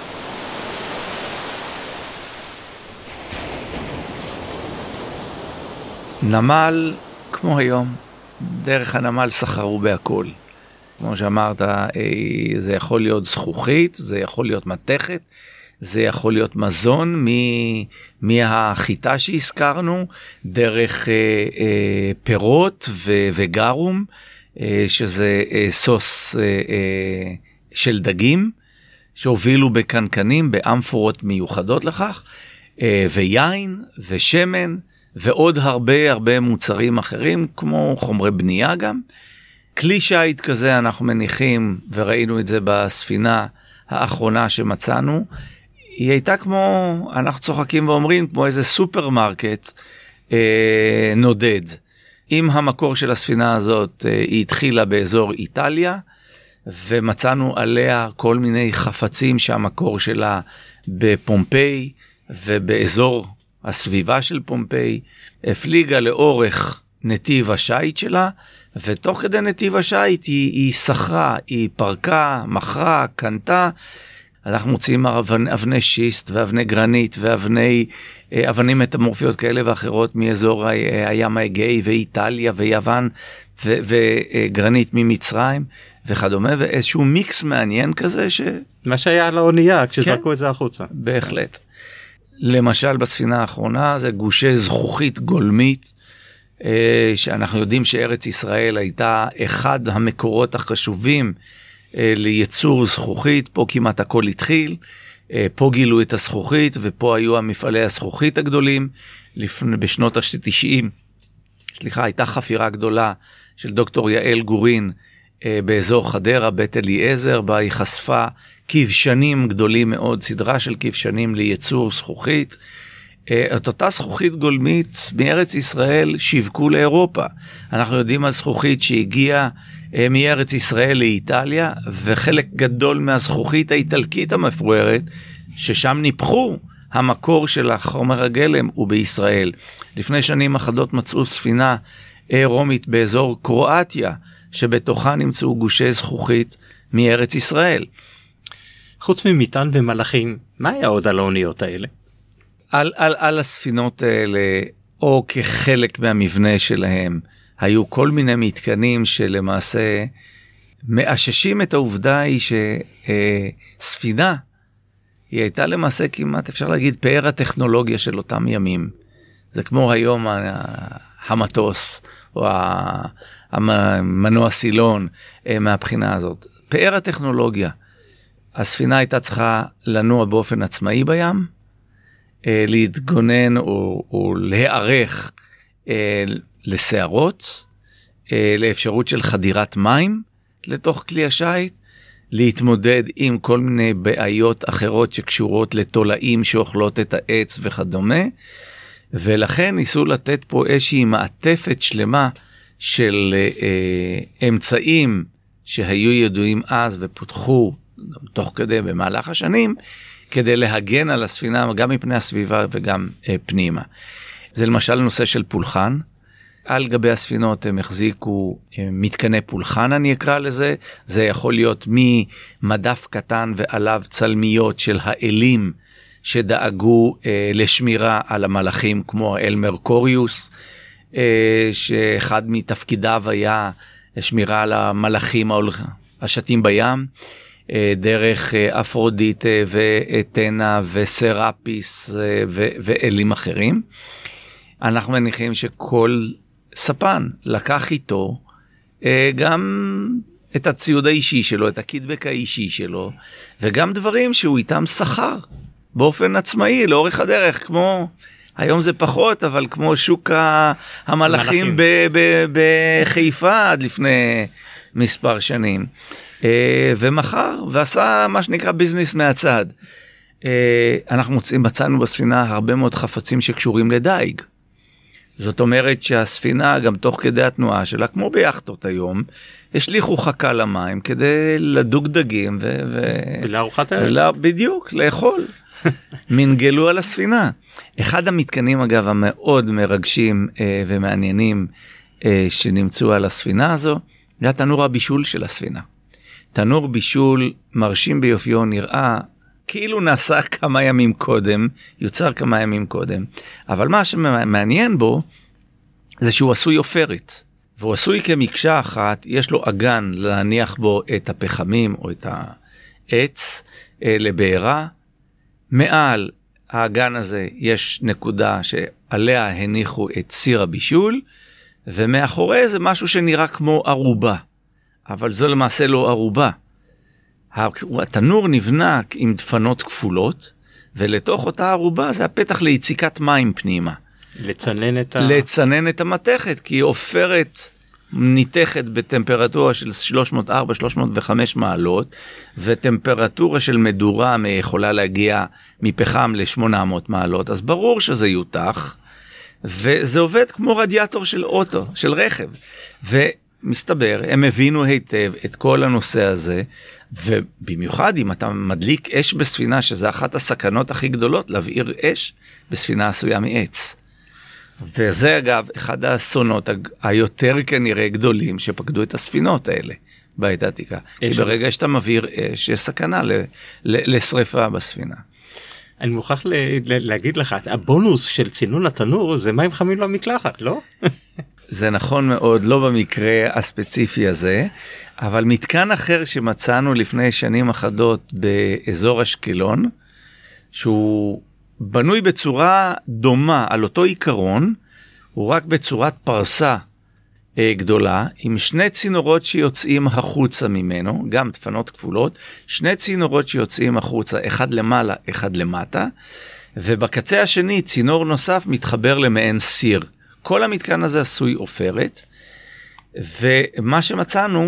נמל, כמו היום, דרך הנמל סחרו בהכל. כמו שאמרת, זה יכול להיות זכוכית, זה יכול להיות מתכת, זה יכול להיות מזון מהחיטה שהזכרנו, דרך פירות וגרום, שזה סוס של דגים, שהובילו בקנקנים, באמפורות מיוחדות לכך, ויין ושמן, ועוד הרבה מוצרים אחרים, כמו חומרי בנייה גם. כלי שיט כזה אנחנו מניחים, וראינו את זה בספינה האחרונה שמצאנו, היא הייתה כמו, אנחנו צוחקים ואומרים, כמו איזה סופרמרקט נודד. עם המקור של הספינה הזאת, היא התחילה באזור איטליה, ומצאנו עליה כל מיני חפצים שהמקור שלה בפומפיי, ובאזור הסביבה של פומפיי, הפליגה לאורך נתיב השייט שלה, ותוך כדי נתיב השייט היא סחרה, היא פרקה, מחרה, קנתה. אנחנו מוצאים אבני שיסט ואבני גרנית ואבנים מטמורפיות כאלה ואחרות מאזור הים האגאי ואיטליה ויוון וגרנית ממצרים וכדומה, ואיזשהו מיקס מעניין כזה מה שהיה על האונייה כשזרקו את זה החוצה. בהחלט. למשל בספינה האחרונה זה גושי זכוכית גולמית, שאנחנו יודעים שארץ ישראל הייתה אחד המקורות החשובים לייצור זכוכית, פה כמעט הכל התחיל, פה גילו את הזכוכית, ופה היו המפעלי הזכוכית הגדולים, בשנות ה-90, הייתה חפירה גדולה של דוקטור יעל גורין, באזור חדרה, בית אליעזר, בה היא חשפה כבשנים גדולים מאוד, סדרה של כבשנים לייצור זכוכית, את אותה זכוכית גולמית מארץ ישראל שיווקו לאירופה. אנחנו יודעים על זכוכית שהגיעה מארץ ישראל לאיטליה, וחלק גדול מהזכוכית האיטלקית המפוארת, ששם ניפחו המקור של החומר הגלם, הוא בישראל. לפני שנים אחדות מצאו ספינה רומית באזור קרואטיה, שבתוכה נמצאו גושי זכוכית מארץ ישראל. חוץ ממטען ומלאכים, מה היה עוד על האוניות האלה? על הספינות האלה, או כחלק מהמבנה שלהם, היו כל מיני מתקנים שלמעשה מאששים את העובדה היא שספינה, היא הייתה למעשה כמעט, אפשר להגיד, פאר הטכנולוגיה של אותם ימים. זה כמו היום המטוס, או המנוע סילון מהבחינה הזאת. פאר הטכנולוגיה. הספינה הייתה צריכה לנוע באופן עצמאי בים, להתגונן או להיערך לסערות, לאפשרות של חדירת מים לתוך כלי השייט, להתמודד עם כל מיני בעיות אחרות שקשורות לתולעים שאוכלות את העץ וכדומה, ולכן ניסו לתת פה איזושהי מעטפת שלמה של אמצעים שהיו ידועים אז ופותחו תוך כדי במהלך השנים, כדי להגן על הספינה גם מפני הסביבה וגם פנימה. זה למשל נושא של פולחן. על גבי הספינות הם החזיקו מתקני פולחן, אני אקרא לזה. זה יכול להיות ממדף קטן ועליו צלמיות של האלים שדאגו לשמירה על המלאכים, כמו האל מרקוריוס, שאחד מתפקידיו היה שמירה על המלאכים השתים בים, דרך אפרודיטה ואתנה וסראפיס ואלים אחרים. אנחנו מניחים שכל ספן לקח איתו גם את הציוד האישי שלו, את הקידבק האישי שלו, וגם דברים שהוא איתם שכר באופן עצמאי לאורך הדרך, כמו היום זה פחות, אבל כמו שוק המלאכים בחיפה עד לפני מספר שנים. ומחר, ועשה מה שנקרא ביזנס מהצד. אנחנו מצאנו בספינה הרבה מאוד חפצים שקשורים לדייג. זאת אומרת שהספינה, גם תוך כדי התנועה שלה, כמו ביחטות היום, השליחו חכה למים כדי לדוג דגים ולארוחת הערב. בדיוק, לאכול. מנגלו על הספינה. אחד המתקנים, אגב, המאוד מרגשים ומעניינים שנמצאו על הספינה הזו, זה התנור הבישול של הספינה. תנור בישול מרשים ביופיו, נראה כאילו נעשה כמה ימים קודם, יוצר כמה ימים קודם, אבל מה שמעניין בו זה שהוא עשוי עופרת, והוא עשוי כמקשה אחת, יש לו אגן להניח בו את הפחמים או את העץ לבעירה, מעל האגן הזה יש נקודה שעליה הניחו את סיר הבישול, ומאחורי זה משהו שנראה כמו ערובה, אבל זו למעשה לא ערובה. התנור נבנה עם דפנות כפולות, ולתוך אותה ערובה זה הפתח ליציקת מים פנימה. לצנן את המתכת, כי היא עופרת ניתכת בטמפרטורה של 304-305 מעלות, וטמפרטורה של מדורה יכולה להגיע מפחם ל-800 מעלות, אז ברור שזה יותח, וזה עובד כמו רדיאטור של אוטו, של רכב. ומסתבר, הם הבינו היטב את כל הנושא הזה, ובמיוחד אם אתה מדליק אש בספינה, שזה אחת הסכנות הכי גדולות, להבעיר אש בספינה עשויה מעץ. וזה אגב אחד האסונות היותר כנראה גדולים שפקדו את הספינות האלה בעת העתיקה. כי ברגע שאתה מבעיר אש, יש סכנה לשריפה בספינה. אני מוכרח להגיד לך, הבונוס של צינון התנור זה מים חמים למקלחת, לא? זה נכון מאוד, לא במקרה הספציפי הזה, אבל מתקן אחר שמצאנו לפני שנים אחדות באזור אשקלון, שהוא בנוי בצורה דומה על אותו עיקרון, הוא רק בצורת פרסה גדולה, עם שני צינורות שיוצאים החוצה ממנו, גם דפנות כפולות, שני צינורות שיוצאים החוצה, אחד למעלה, אחד למטה, ובקצה השני צינור נוסף מתחבר למעין סיר. כל המתקן הזה עשוי עופרת, ומה שמצאנו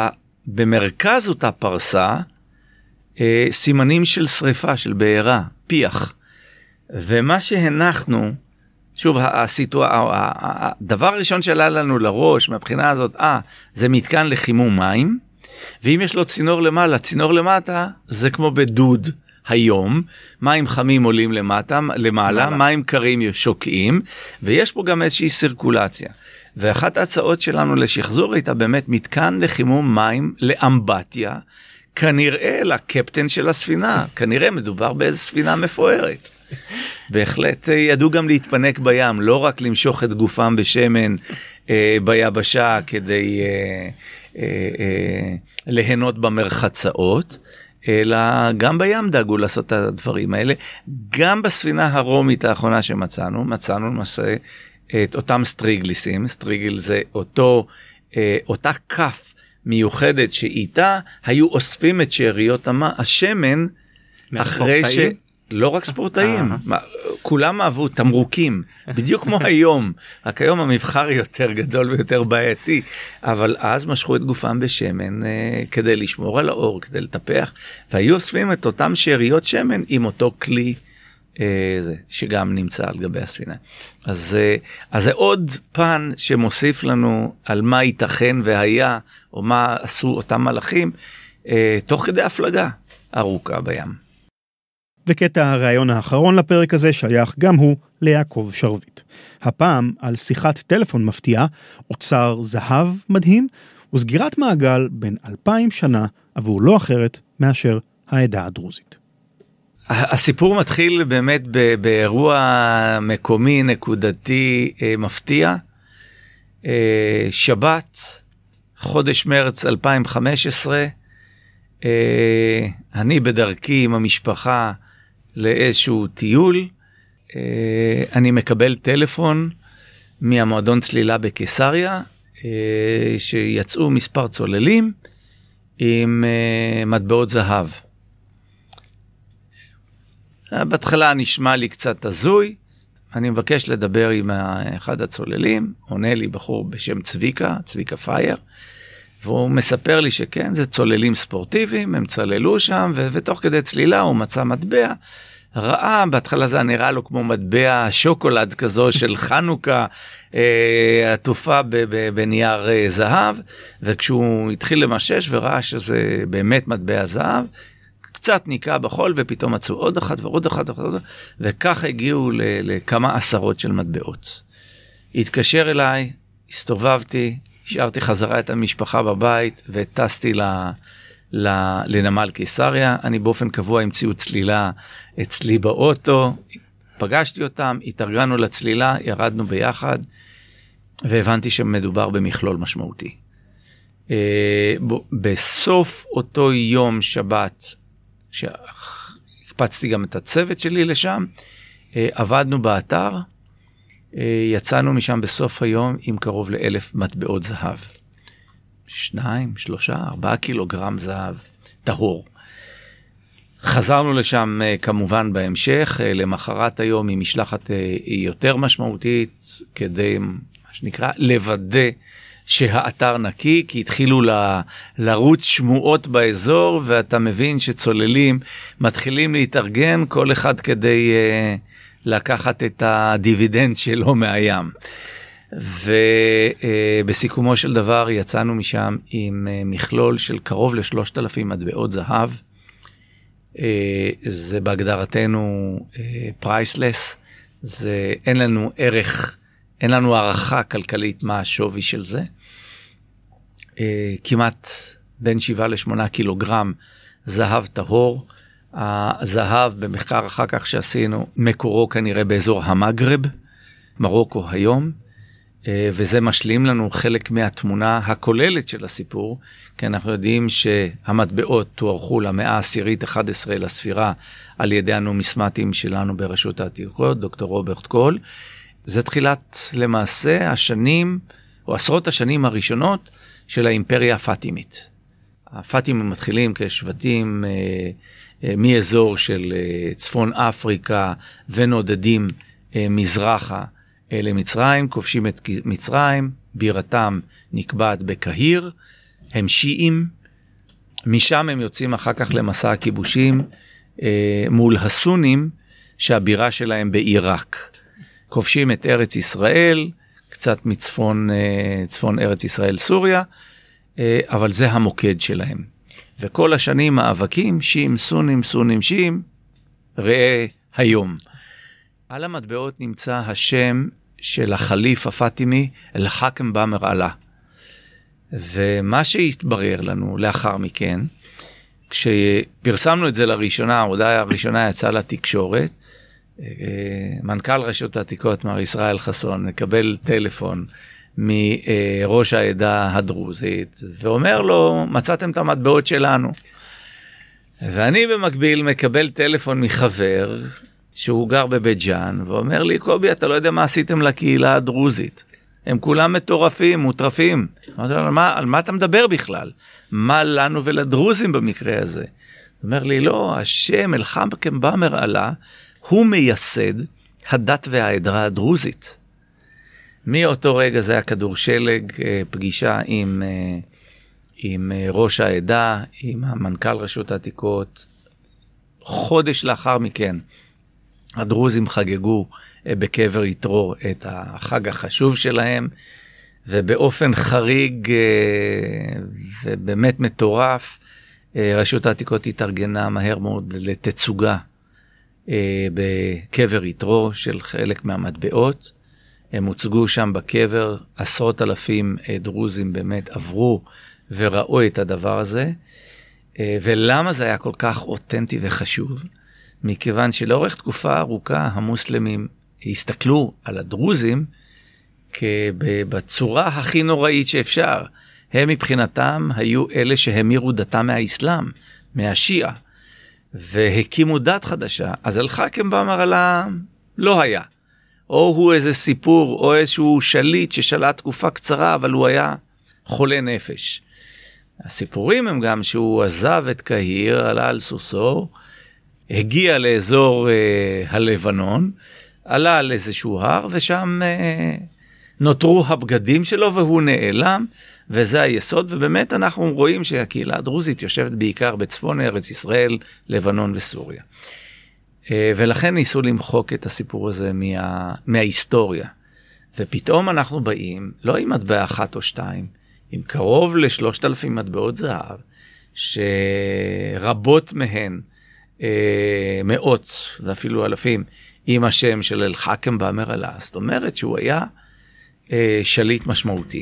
במרכז אותה פרסה, סימנים של שריפה, של בעירה, פיח. ומה שהנחנו, שוב, הדבר הראשון שעלה לנו לראש, מהבחינה הזאת, זה מתקן לחימום מים, ואם יש לו צינור למעלה, צינור למטה, זה כמו בדוד היום, מים חמים עולים למעלה, מים קרים שוקעים, ויש פה גם איזושהי סירקולציה. ואחת ההצעות שלנו לשחזור הייתה באמת מתקן לחימום מים לאמבטיה, כנראה לקפטן של הספינה, כנראה מדובר באיזו ספינה מפוארת. בהחלט ידעו גם להתפנק בים, לא רק למשוך את גופם בשמן ביבשה כדי ליהנות במרחצאות, אלא גם בים דאגו לעשות את הדברים האלה. גם בספינה הרומית האחרונה שמצאנו, מצאנו למעשה את אותם סטריגליסים, סטריגל זה אותה כף מיוחדת שאיתה היו אוספים את שאריות השמן, אחרי לא רק ספורטאים, כולם אהבו תמרוקים, בדיוק כמו היום, רק היום המבחר יותר גדול ויותר בעייתי, אבל אז משכו את גופם בשמן כדי לשמור על האור, כדי לטפח, והיו אוספים את אותם שאריות שמן עם אותו כלי שגם נמצא על גבי הספינה. אז זה עוד פן שמוסיף לנו על מה ייתכן והיה, או מה עשו אותם מלאכים, תוך כדי הפלגה ארוכה בים. וקטע הרעיון האחרון לפרק הזה שייך גם הוא ליעקב שרביט. הפעם על שיחת טלפון מפתיעה, אוצר זהב מדהים, וסגירת מעגל בין 2000 שנה עבור לא אחרת מאשר העדה הדרוזית. הסיפור מתחיל באמת באירוע מקומי, נקודתי, מפתיע. שבת, חודש מרץ 2015, אני בדרכי עם המשפחה לאיזשהו טיול, אני מקבל טלפון מהמועדון צלילה בקיסריה, שיצאו מספר צוללים עם מטבעות זהב. בהתחלה נשמע לי קצת הזוי, אני מבקש לדבר עם אחד הצוללים, עונה לי בחור בשם צביקה פייר, והוא מספר לי שכן, זה צוללים ספורטיביים, הם צללו שם, ותוך כדי צלילה הוא מצא מטבע, ראה, בהתחלה זה נראה לו כמו מטבע שוקולד כזו של חנוכה, עטופה בנייר זהב, וכשהוא התחיל למשש וראה שזה באמת מטבע זהב, קצת ניקה בחול, ופתאום מצאו עוד אחד ועוד אחד, וכך הגיעו לכמה עשרות של מטבעות. התקשר אליי, הסתובבתי, השארתי חזרה את המשפחה בבית, וטסתי לנמל קיסריה. אני באופן קבוע עם ציוד צלילה אצלי באוטו, פגשתי אותם, התארגנו לצלילה, ירדנו ביחד, והבנתי שמדובר במכלול משמעותי. בסוף אותו יום שבת, שהקפצתי גם את הצוות שלי לשם, עבדנו באתר, יצאנו משם בסוף היום עם קרוב ל1,000 מטבעות זהב. 2, 3, 4 קילוגרם זהב, טהור. חזרנו לשם כמובן בהמשך, למחרת היום עם משלחת יותר משמעותית, כדי, מה שנקרא, לוודא שהאתר נקי, כי התחילו לרוץ שמועות באזור, ואתה מבין שצוללים מתחילים להתארגן, כל אחד כדי לקחת את הדיבידנד שלו מהים. ובסיכומו של דבר יצאנו משם עם מכלול של קרוב ל3,000 מטבעות זהב. זה בהגדרתנו פרייסלס, זה אין לנו ערך, אין לנו הערכה כלכלית מה השווי של זה. כמעט בין 7 ל8 קילוגרם זהב טהור. הזהב במחקר אחר כך שעשינו, מקורו כנראה באזור המגרב, מרוקו היום, וזה משלים לנו חלק מהתמונה הכוללת של הסיפור, כי אנחנו יודעים שהמטבעות תוארכו למאה העשירית 11 לספירה על ידי הנומיסמטים שלנו ברשות העתיקות, דוקטור רוברט קול. זה תחילת למעשה השנים, או עשרות השנים הראשונות של האימפריה הפאטימית. הפאטימים מתחילים כשבטים מאזור של צפון אפריקה ונודדים מזרחה למצרים, כובשים את מצרים, בירתם נקבעת בקהיר, הם שיעים, משם הם יוצאים אחר כך למסע הכיבושים מול הסונים שהבירה שלהם בעיראק. כובשים את ארץ ישראל, קצת מצפון צפון ארץ ישראל סוריה, אבל זה המוקד שלהם. וכל השנים מאבקים, שיעים, סונים, סונים, שיעים, ראה היום. על המטבעות נמצא השם של החליף הפאטימי, אל-חאקם באמר עלה. ומה שהתברר לנו לאחר מכן, כשפרסמנו את זה לראשונה, ההודעה הראשונה יצאה לתקשורת, מנכ"ל רשות העתיקות מר ישראל חסון מקבל טלפון מראש העדה הדרוזית, ואומר לו, מצאתם את המטבעות שלנו. ואני במקביל מקבל טלפון מחבר, שהוא גר בבית ג'אן, ואומר לי, קובי, אתה לא יודע מה עשיתם לקהילה הדרוזית. הם כולם מטורפים, מוטרפים. אמרתי לו, על מה אתה מדבר בכלל? מה לנו ולדרוזים במקרה הזה? הוא אומר לי, לא, השם אל-חאקם באמר עלה, הוא מייסד הדת והעדרה הדרוזית. מאותו רגע זה היה כדור שלג, פגישה עם ראש העדה, עם המנכ"ל רשות העתיקות. חודש לאחר מכן, הדרוזים חגגו בקבר יתרו את החג החשוב שלהם, ובאופן חריג ובאמת מטורף, רשות העתיקות התארגנה מהר מאוד לתצוגה בקבר יתרו של חלק מהמטבעות. הם הוצגו שם בקבר, 10,000 דרוזים באמת עברו וראו את הדבר הזה. ולמה זה היה כל כך אותנטי וחשוב? מכיוון שלאורך תקופה ארוכה המוסלמים הסתכלו על הדרוזים בצורה הכי נוראית שאפשר. הם מבחינתם היו אלה שהמירו דתם מהאסלאם, מהשיעה, והקימו דת חדשה. אז אל-חאקם באמר עלה לא היה. או הוא איזה סיפור, או איזשהו שליט ששלט תקופה קצרה, אבל הוא היה חולה נפש. הסיפורים הם גם שהוא עזב את קהיר, עלה על סוסו, הגיע לאזור הלבנון, עלה על איזשהו הר, ושם נותרו הבגדים שלו, והוא נעלם, וזה היסוד, ובאמת אנחנו רואים שהקהילה הדרוזית יושבת בעיקר בצפון ארץ ישראל, לבנון וסוריה. ולכן ניסו למחוק את הסיפור הזה מההיסטוריה. ופתאום אנחנו באים, לא עם מטבע אחת או שתיים, עם קרוב ל3,000 מטבעות זהב, שרבות מהן, מאות ואפילו אלפים, עם השם של אל-חאקם באמר עלה. זאת אומרת שהוא היה שליט משמעותי.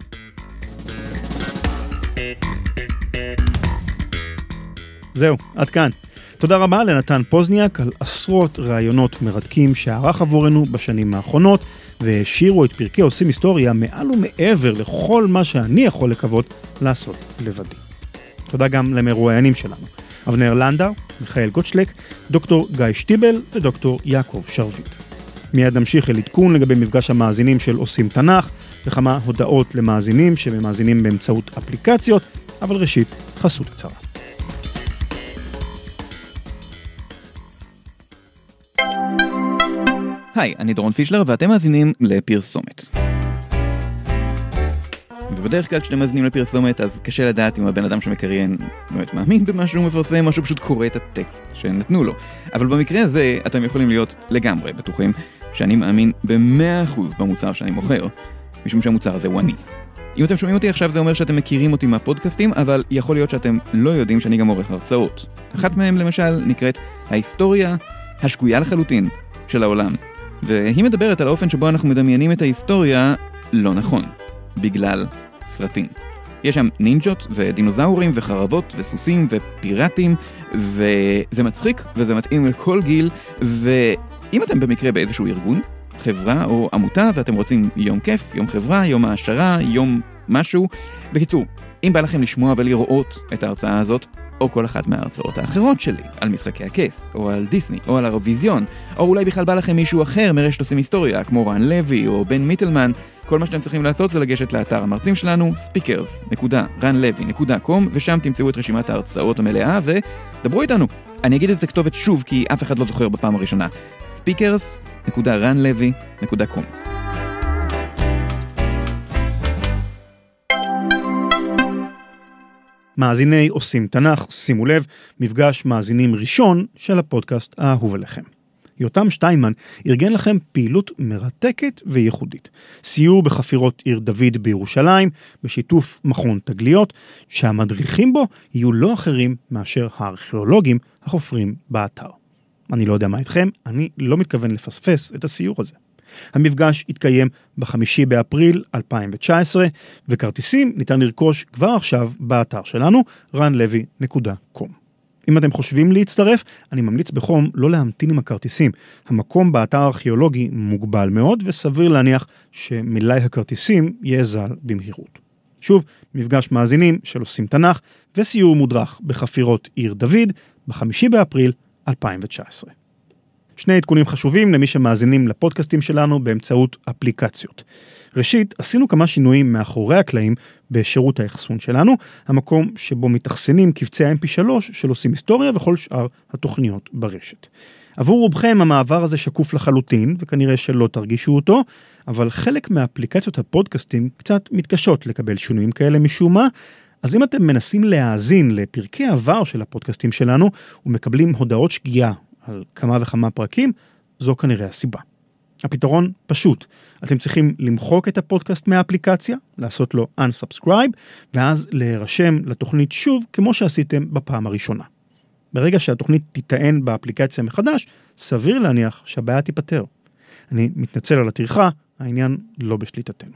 זהו, עד כאן. תודה רבה לנתן פוזניאק על עשרות רעיונות מרתקים שערך עבורנו בשנים האחרונות, והשאירו את פרקי עושים היסטוריה מעל ומעבר לכל מה שאני יכול לקוות לעשות לבדי. תודה גם למרואיינים שלנו, אבנר לנדאו, מיכאל גוטשלק, דוקטור גיא שטיבל ודוקטור יעקב שרביט. מיד נמשיך אל עדכון לגבי מפגש המאזינים של עושים תנ"ך, וכמה הודעות למאזינים שמאזינים באמצעות אפליקציות, אבל ראשית, חסות קצרה. היי, אני דורון פישלר ואתם מאזינים לפרסומת. ובדרך כלל כשאתם מאזינים לפרסומת אז קשה לדעת אם הבן אדם שמקריין באמת מאמין במה שהוא מפרסם או שהוא פשוט קורא את הטקסט שנתנו לו. אבל במקרה הזה אתם יכולים להיות לגמרי בטוחים שאני מאמין ב100% במוצר שאני מוכר, משום שהמוצר הזה הוא אני. אם אתם שומעים אותי עכשיו זה אומר שאתם מכירים אותי מהפודקאסטים, אבל יכול להיות שאתם לא יודעים שאני גם עורך הרצאות. אחת מהם למשל נקראת ההיסטוריה השגויה לחלוטין של העולם. והיא מדברת על האופן שבו אנחנו מדמיינים את ההיסטוריה לא נכון, בגלל סרטים. יש שם נינג'ות ודינוזאורים וחרבות וסוסים ופיראטים, וזה מצחיק וזה מתאים לכל גיל, ואם אתם במקרה באיזשהו ארגון, חברה או עמותה ואתם רוצים יום כיף, יום חברה, יום העשרה, יום משהו, בקיצור, אם בא לכם לשמוע ולראות את ההרצאה הזאת, או כל אחת מההרצאות האחרות שלי, על משחקי הכס, או על דיסני, או על האירוויזיון, או אולי בכלל בא לכם מישהו אחר מרשת עושים היסטוריה, כמו רן לוי או בן מיטלמן, כל מה שאתם צריכים לעשות זה לגשת לאתר המרצים שלנו, speakers.ranlevy.com, ושם תמצאו את רשימת ההרצאות המלאה, ודברו איתנו. אני אגיד את הכתובת שוב, כי אף אחד לא זוכר בפעם הראשונה. speakers.ranlevy.com. מאזיני עושים תנ"ך, שימו לב, מפגש מאזינים ראשון של הפודקאסט האהוב עליכם. יותם שטיינמן ארגן לכם פעילות מרתקת וייחודית. סיור בחפירות עיר דוד בירושלים, בשיתוף מכון תגליות, שהמדריכים בו יהיו לא אחרים מאשר הארכיאולוגים החופרים באתר. אני לא יודע מה איתכם, אני לא מתכוון לפספס את הסיור הזה. המפגש יתקיים ב5 באפריל 2019, וכרטיסים ניתן לרכוש כבר עכשיו באתר שלנו, ranlevy.com. אם אתם חושבים להצטרף, אני ממליץ בחום לא להמתין עם הכרטיסים. המקום באתר הארכיאולוגי מוגבל מאוד, וסביר להניח שמלאי הכרטיסים יאזל במהירות. שוב, מפגש מאזינים של עושים תנ"ך, וסיור מודרך בחפירות עיר דוד, ב5 באפריל 2019. שני עדכונים חשובים למי שמאזינים לפודקאסטים שלנו באמצעות אפליקציות. ראשית, עשינו כמה שינויים מאחורי הקלעים בשירות האחסון שלנו, המקום שבו מתאחסנים קבצי ה-MP3 של עושים היסטוריה וכל שאר התוכניות ברשת. עבור רובכם המעבר הזה שקוף לחלוטין, וכנראה שלא תרגישו אותו, אבל חלק מאפליקציות הפודקאסטים קצת מתקשות לקבל שינויים כאלה משום מה, אז אם אתם מנסים להאזין לפרקי עבר של הפודקאסטים שלנו, ומקבלים הודעות שגיאה על כמה וכמה פרקים, זו כנראה הסיבה. הפתרון פשוט. אתם צריכים למחוק את הפודקאסט מהאפליקציה, לעשות לו unsubscribe, ואז להירשם לתוכנית שוב כמו שעשיתם בפעם הראשונה. ברגע שהתוכנית תיטען באפליקציה מחדש, סביר להניח שהבעיה תיפטר. אני מתנצל על הטרחה, העניין לא בשליטתנו.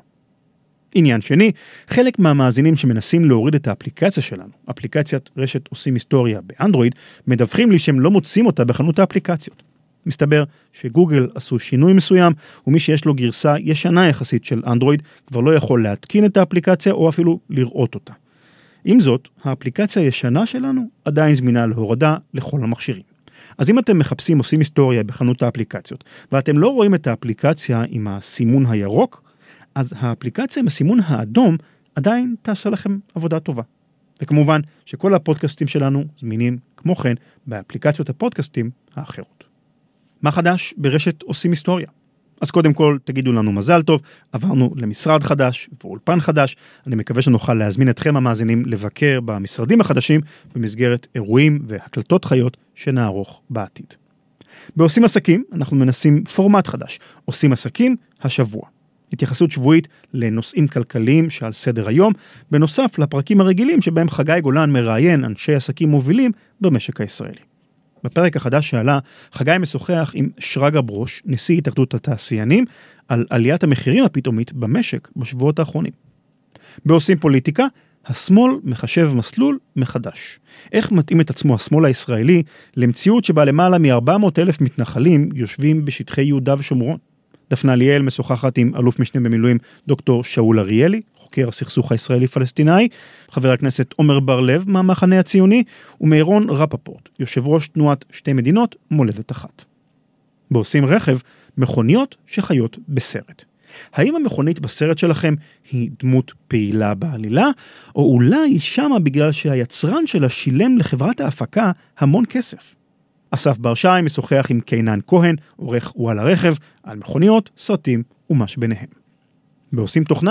עניין שני, חלק מהמאזינים שמנסים להוריד את האפליקציה שלנו, אפליקציית רשת עושים היסטוריה באנדרואיד, מדווחים לי שהם לא מוצאים אותה בחנות האפליקציות. מסתבר שגוגל עשו שינוי מסוים, ומי שיש לו גרסה ישנה יחסית של אנדרואיד, כבר לא יכול להתקין את האפליקציה או אפילו לראות אותה. עם זאת, האפליקציה הישנה שלנו עדיין זמינה להורדה לכל המכשירים. אז אם אתם מחפשים עושים היסטוריה בחנות האפליקציות, ואתם לא רואים את האפליקציה עם הסימון הירוק, אז האפליקציה עם הסימון האדום עדיין תעשה לכם עבודה טובה. וכמובן שכל הפודקאסטים שלנו זמינים כמו כן באפליקציות הפודקאסטים האחרות. מה חדש ברשת עושים היסטוריה? אז קודם כל תגידו לנו מזל טוב, עברנו למשרד חדש ואולפן חדש, אני מקווה שנוכל להזמין אתכם המאזינים לבקר במשרדים החדשים במסגרת אירועים והקלטות חיות שנערוך בעתיד. בעושים עסקים אנחנו מנסים פורמט חדש, עושים עסקים השבוע. התייחסות שבועית לנושאים כלכליים שעל סדר היום, בנוסף לפרקים הרגילים שבהם חגי גולן מראיין אנשי עסקים מובילים במשק הישראלי. בפרק החדש שעלה, חגי משוחח עם שרגא ברוש, נשיא התאחדות התעשיינים, על עליית המחירים הפתאומית במשק בשבועות האחרונים. בעושים פוליטיקה, השמאל מחשב מסלול מחדש. איך מתאים את עצמו השמאל הישראלי למציאות שבה למעלה מ-400,000 מתנחלים יושבים בשטחי יהודה ושומרון? דפנה ליאל משוחחת עם אלוף משנה במילואים דוקטור שאול אריאלי, חוקר הסכסוך הישראלי-פלסטיני, חבר הכנסת עומר בר לב מהמחנה הציוני, ומאירון רפפורט, יושב ראש תנועת שתי מדינות, מולדת אחת. בעושים רכב, מכוניות שחיות בסרט. האם המכונית בסרט שלכם היא דמות פעילה בעלילה, או אולי היא שמה בגלל שהיצרן שלה שילם לחברת ההפקה המון כסף? אסף ברשי משוחח עם קיינן כהן, עורך וואלה רכב, על מכוניות, סרטים ומה שביניהם. בעושים תוכנה,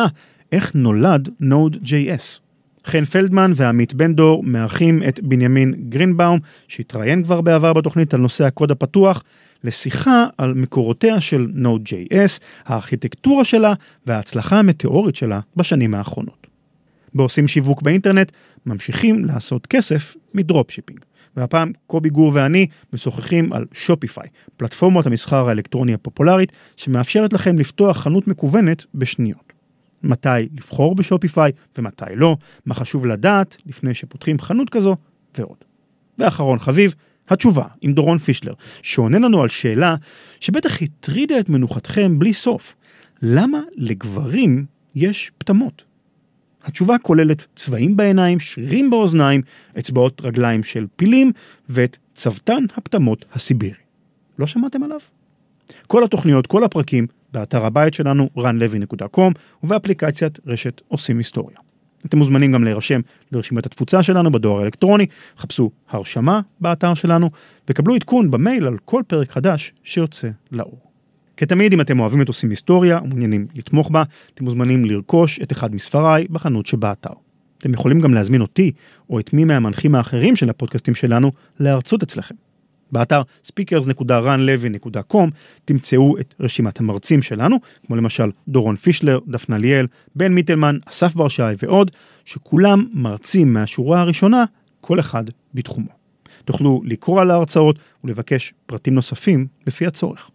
איך נולד Node.js. חן פלדמן ועמית בן דור מארחים את בנימין גרינבאום, שהתראיין כבר בעבר בתוכנית על נושא הקוד הפתוח, לשיחה על מקורותיה של Node.js, הארכיטקטורה שלה וההצלחה המטאורית שלה בשנים האחרונות. בעושים שיווק באינטרנט, ממשיכים לעשות כסף מדרופשיפינג. והפעם קובי גור ואני משוחחים על שופיפיי, פלטפורמת המסחר האלקטרוני הפופולרית, שמאפשרת לכם לפתוח חנות מקוונת בשניות. מתי לבחור בשופיפיי ומתי לא, מה חשוב לדעת לפני שפותחים חנות כזו ועוד. ואחרון חביב, התשובה עם דורון פישלר, שעונה לנו על שאלה שבטח הטרידה את מנוחתכם בלי סוף. למה לגברים יש פטמות? התשובה כוללת צבעים בעיניים, שרירים באוזניים, אצבעות רגליים של פילים, ואת צוותן הפטמות הסיבירי. לא שמעתם עליו? כל התוכניות, כל הפרקים, באתר הבית שלנו, ranlevy.com, ובאפליקציית רשת עושים היסטוריה. אתם מוזמנים גם להירשם לרשימת התפוצה שלנו בדואר האלקטרוני, חפשו הרשמה באתר שלנו, וקבלו עדכון במייל על כל פרק חדש שיוצא לאור. כתמיד, אם אתם אוהבים את עושים היסטוריה ומעוניינים לתמוך בה, אתם מוזמנים לרכוש את אחד מספריי בחנות שבאתר. אתם יכולים גם להזמין אותי או את מי מהמנחים האחרים של הפודקאסטים שלנו להרצות אצלכם. באתר speakers.ranlevy.com תמצאו את רשימת המרצים שלנו, כמו למשל דורון פישלר, דפנה ליאל, בן מיטלמן, אסף ברשי ועוד, שכולם מרצים מהשורה הראשונה, כל אחד בתחומו. תוכלו לקרוא על ההרצאות ולבקש פרטים נוספים לפי הצורך.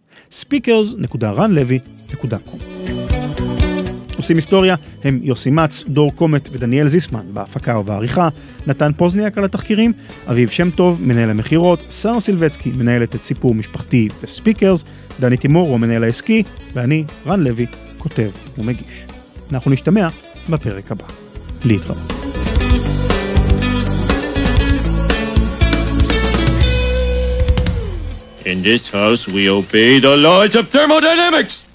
speakers.ranlevy.com. עושים היסטוריה הם יוסי מצ, דור קומט ודניאל זיסמן בהפקה ובעריכה, נתן פוזניאק על התחקירים, אביב שם טוב, מנהל המחירות, סאנו סילבצקי, מנהלת את סיפור משפחתי בספיקרס, דני תימור הוא מנהל העסקי, ואני, רן לוי, כותב ומגיש. אנחנו נשתמע בפרק הבא. להתראות. In this house, we obey the laws of thermodynamics.